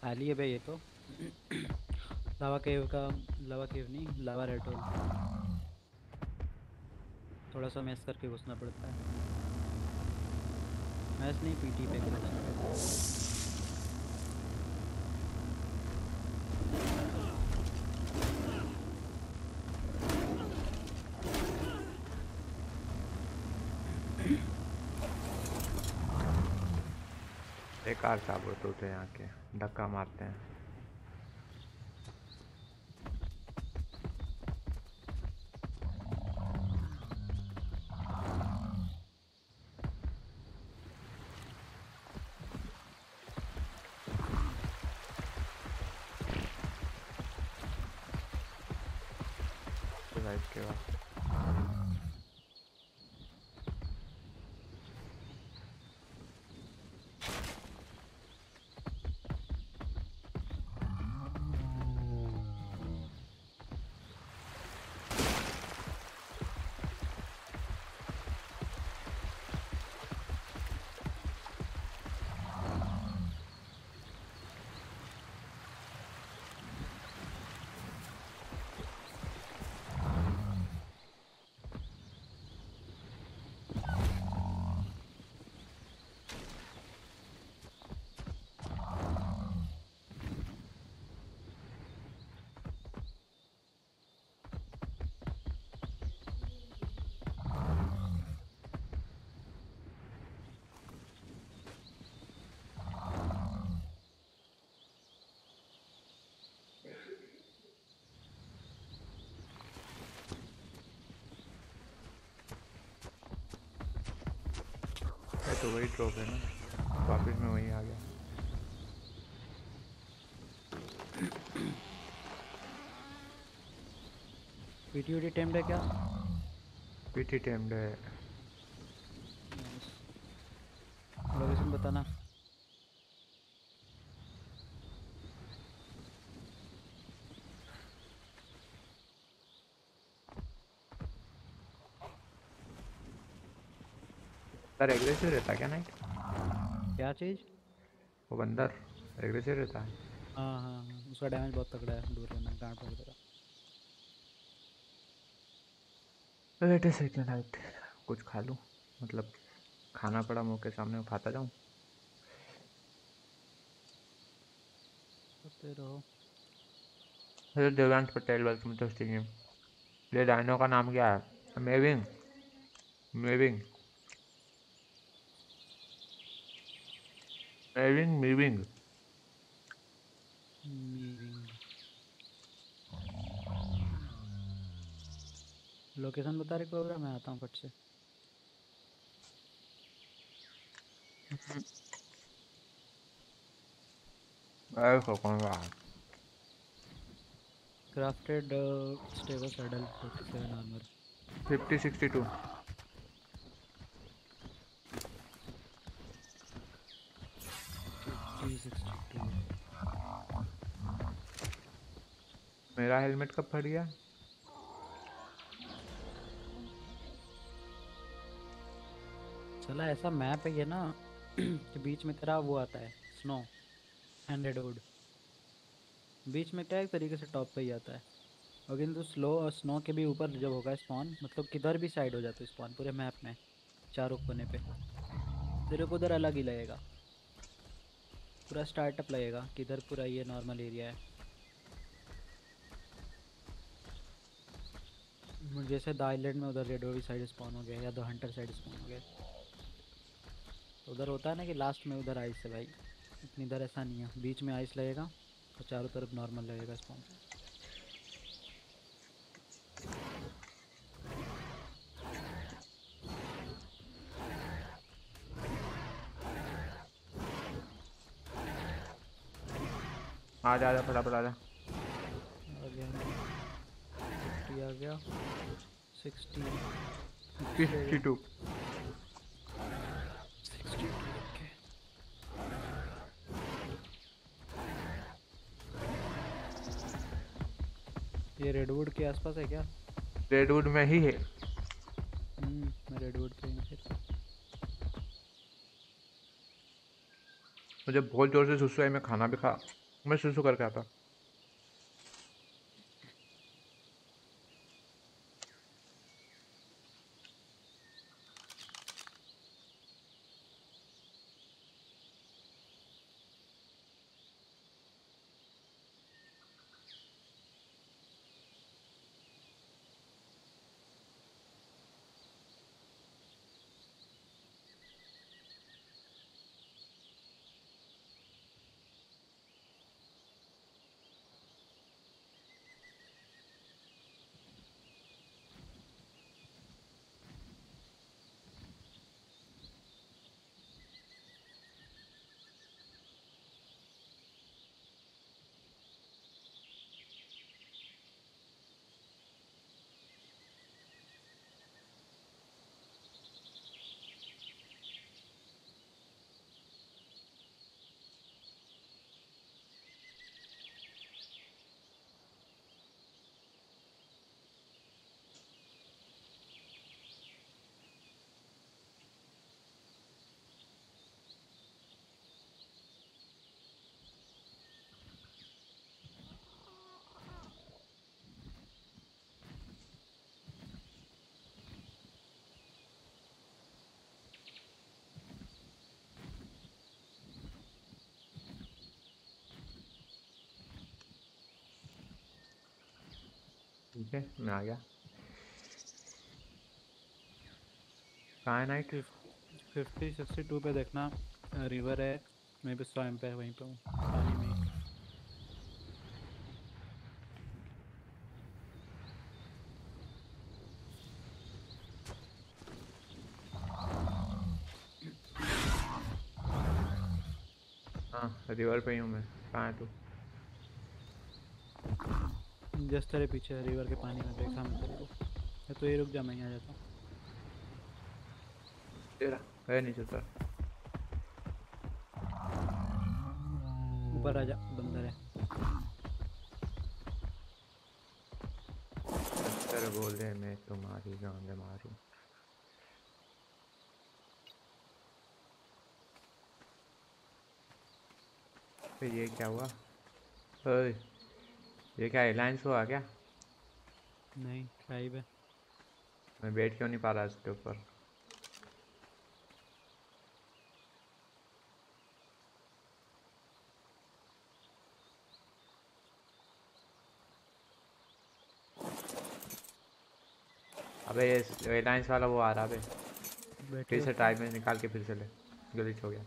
S2: खाली है भाई ये तो। लावा केव का, लावा केव नहीं, लावा रेड होल। थोड़ा सा मैस करके घुसना पड़ता है। मैस नहीं, पीटी पे के घुसना पड़ता है।
S1: बेकार साबुत होते हैं यहाँ के, धक्का मारते हैं। तो इसके बाद ये तो वही ड्रॉप है ना, वापस में वही आ गया।
S2: पीटी वीटी टेम्ड है क्या?
S1: पीटी टेम्ड है।
S2: लोकेशन बताना।
S1: सर एग्रेसिव रहता है क्या नाइट?
S2: क्या चीज़?
S1: वो बंदर एग्रेसिव रहता है।
S2: हाँ हाँ हाँ, उसका डैमेज बहुत तगड़ा है, दूर रहना, गांड पकड़ देगा।
S1: वेट ए सेकंड नाइट, कुछ खा लूँ, मतलब खाना पड़ा मुँह के सामने, खाता जाऊँ।
S2: करते रहो।
S1: ये Devansh Patel, welcome to stream. ये डायनो का नाम क्या है? मेविंग, मेविंग, मेविंग, मेविंग।
S2: मीविंग। लोकेशन बता रहे प्रोग्राम, मैं आता हूँ फट से।
S1: कौन सा?
S2: Crafted stego saddle 47 armour.
S1: 5062।
S2: 5062।
S1: मेरा हेलमेट कब फट गया?
S2: चला ऐसा मैप है ये ना कि बीच में तेरा वो आता है स्नो एंड रेडवुड। बीच में क्या एक तरीके से टॉप पे ही आता है। और किंतु स्नो के भी ऊपर जब होगा स्पॉन, मतलब किधर भी साइड हो जाता है स्पॉन पूरे मैप में, चारों कोने पे तेरे को उधर अलग ही लगेगा। पूरा स्टार्टअप लगेगा किधर पूरा ये नॉर्मल एरिया है। जैसे द आइलैंड में उधर रेडवुड साइड स्पॉन हो गया या द हंटर साइड स्पॉन हो गया, तो उधर होता है ना कि लास्ट में उधर आइस है भाई। इतनी इधर ऐसा नहीं है, बीच में आइस लगेगा और चारों तरफ नॉर्मल लगेगा स्पॉन।
S1: आ जा, फटाफट आ जा।
S2: आ गया मैं। 50 आ गया। 60।
S1: 52।
S2: 62 ओके। ये रेडवुड के आसपास है क्या?
S1: रेडवुड में ही है।
S2: मैं रेडवुड पे हूँ फिर।
S1: मुझे बहुत जोर से सुसु है, मैं खाना भी खा मैं सुसु करके आता। ठीक है, मैं आ गया। कहाँ है नाइट?
S2: 50-62 पे देखना, रिवर है, मैं भी स्वयं पे वहीं पे हूँ पानी में ही।
S1: हाँ, रिवर पे ही हूँ मैं। कहाँ है तू?
S2: जस्ट तेरे पीछे रिवर के पानी में देखा मैं तेरे को। या तो ये रुक जा, मैं ही आ जाता हूँ।
S1: तेरा है नीचे उतर।
S2: ऊपर आ जा, बंदर है।
S1: तेरे बोले मैं तुम्हारी जान मारूं। तो ये क्या हुआ? ओए, ये क्या एलायंस हुआ क्या?
S2: नहीं, ट्राइब है।
S1: मैं बैठ क्यों नहीं पा रहा इसके ऊपर? अबे ये एलायंस वाला वो आ रहा। अबे
S2: बैठे
S1: फिर
S2: हो?
S1: से ट्राइब में निकाल के फिर से ले। ग्लिच हो गया।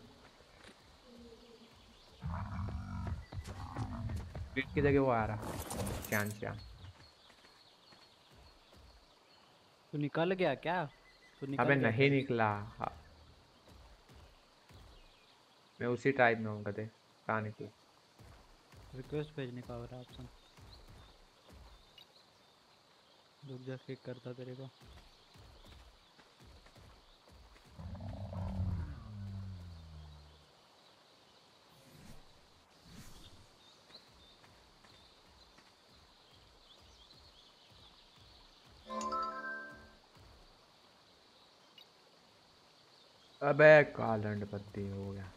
S1: ग्लिच की जगह वो आ रहा। चांद।
S2: तू निकल गया क्या? तू
S1: अबे
S2: निकल गया
S1: नहीं
S2: क्या?
S1: निकला। हाँ, मैं उसी ट्राइब में हूँ गधे। कहाँ निकला?
S2: रिक्वेस्ट भेजने का हो रहा ऑप्शन। रुक जा, किक करता तेरे को।
S1: अबे कालंड पत्ती हो गया।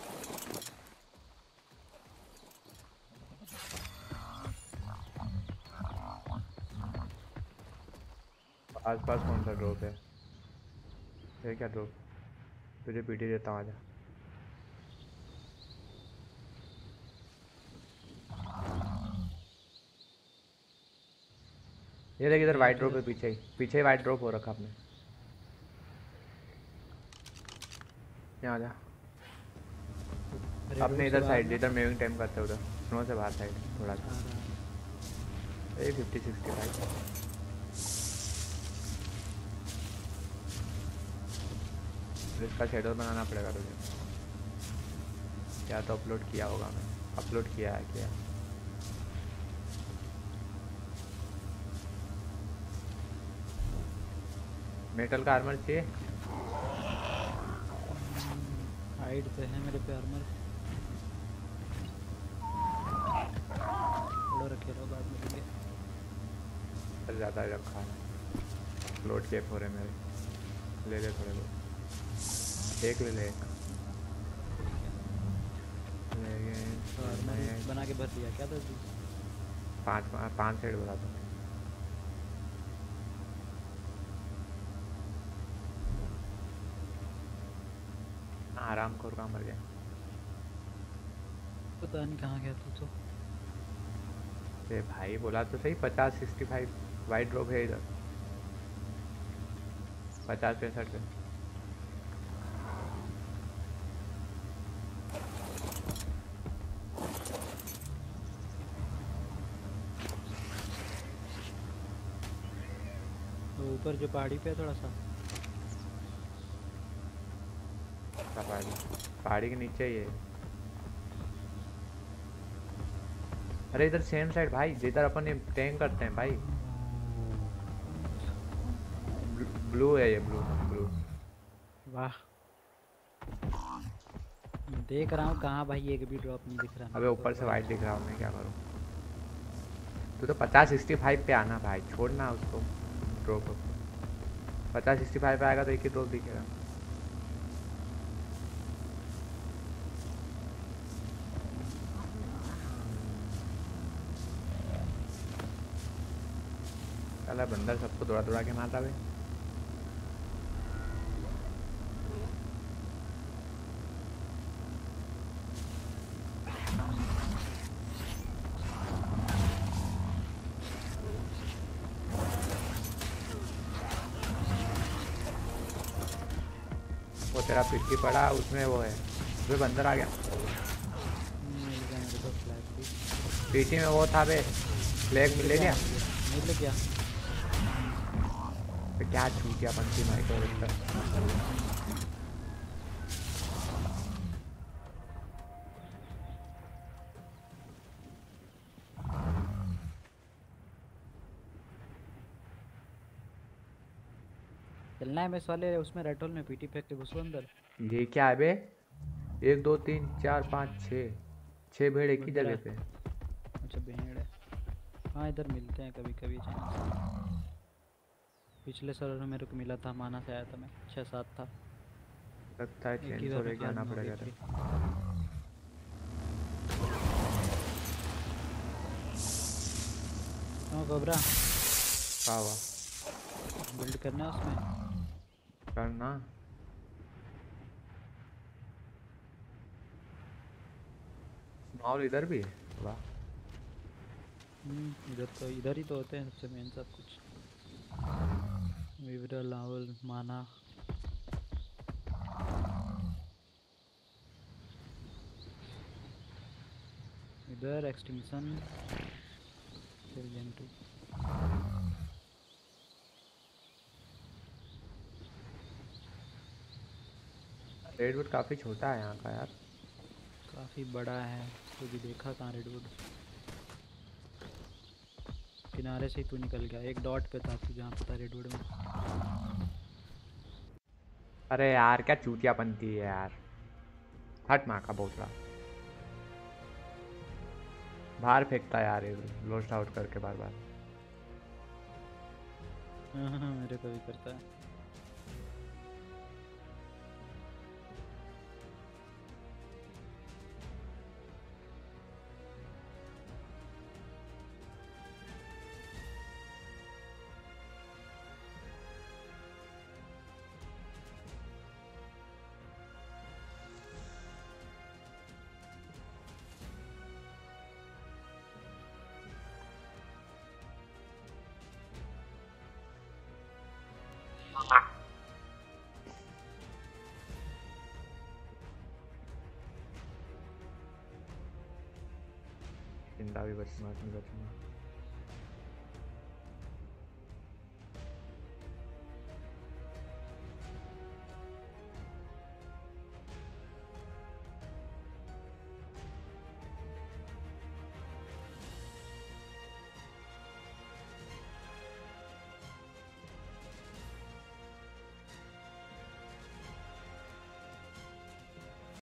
S1: आसपास कौन सा ड्रॉप है? ये क्या ड्रॉप? तुझे पीटी देता हूँ, आजा। ये देख, इधर
S2: यहाँ
S1: वाइट
S2: पे
S1: ड्रॉप है। पीछे ही वाइट ड्रॉप हो रखा आपने। यहाँ आजा। अपने
S2: रेडवुड से
S1: इधर
S2: बाहर
S1: साइड,
S2: ना।
S1: इधर मेविंग टाइम करते उधर स्नो से बाहर साइड थोड़ा सा।
S2: आ रहा।
S1: ये 50-65। इसका शेडो बनाना पड़ेगा तुझे। या तो अपलोड किया होगा, मैं अपलोड किया है क्या? मेटल का आर्मर चाहिए?
S2: हाइड पे है मेरे पे आर्मर। थोड़ा रखे रहो, बाद में लेंगे।
S1: चल ज़्यादा ही रखा है। अपलोड के फोरे मेरे ले ले थोड़े बहुत। एक ले ले, एक
S2: ठीक है।
S1: ले गए।
S2: आर्मर
S1: मैं
S2: बना के भर दिया क्या था तू?
S1: 5 सेट बोला था। आराम कर कहाँ मर गया।
S2: पता नहीं कहाँ गया तू तो।
S1: अरे भाई बोला तो सही 50-65 वाइट ड्रॉप है इधर। 50-65 पे।
S2: वो ऊपर जो पहाड़ी पे है थोड़ा सा।
S1: पहाड़ी के नीचे ही है। अरे इधर सेम साइड भाई जिधर अपन ये टैंक करते हैं भाई। ब्लू है ये ब्लू ब्लू।
S2: वाह देख रहा हूँ कहाँ भाई, एक भी ड्रॉप नहीं दिख रहा
S1: अबे
S2: मेरे को
S1: ऊपर से
S2: तो।
S1: वाइट दिख रहा हूँ मैं क्या करूँ। तू तो 50-65 पे आना भाई, छोड़ना उसको ड्रॉप। 50-65 पे आएगा तो एक ही ड्रॉप दिखेगा। साला बंदर सबको दौड़ा दौड़ा के मारता भाई। वो तेरा पिट्ठी पड़ा उसमें वो है। वे बंदर आ गया
S2: मिल गया मेरे को फ्लैग भी।
S1: पीछे में वो था बे। फ्लैग मिल गया।
S2: मिल गया।
S1: तो क्या छूट गया पंची माइक और इसका।
S2: चलना है मैं इस वाले उसमें रेड होल में पीटी फेंक के घुसो अंदर।
S1: ये क्या है बे। 1 2 3 4 5 6 भेड़ एक ही
S2: बंदर
S1: जगह
S2: है।
S1: पे।
S2: अच्छा भेड़ है। हाँ इधर मिलते हैं कभी कभी चांस। पिछले सर्वर में मेरे को मिला था, माना से आया था मैं, 6-7 था।
S1: लगता है
S2: एक ही
S1: चेन
S2: बार
S1: सौ
S2: में
S1: लेके आना
S2: फार्मिंग हो गई
S1: पड़ेगा
S2: थी। हाँ घबरा
S1: वाह वाह
S2: बिल्ड करना है उसमें।
S1: करना। माहौल इधर भी है वाह।
S2: इधर ही तो होते हैं सबसे मेन सब कुछ। विवरल लावल माना। इधर एक्सटिंक्शन फिर जेन 2।
S1: रेडवुड काफी छोटा है यहाँ का यार।
S2: काफ़ी बड़ा है। तो भी देखा कहाँ रेडवुड। किनारे से ही तू निकल गया, एक डॉट पे था तू जहाँ पे था रेडवुड में।
S1: अरे यार क्या चूतियापंती है यार। हट माँ का बोतला। बाहर फेंकता है यार ये लोस्ट आउट करके बार बार।
S2: हाँ मेरे को भी करता है।
S1: जिंदा भी बचूंगा नहीं बचूंगा।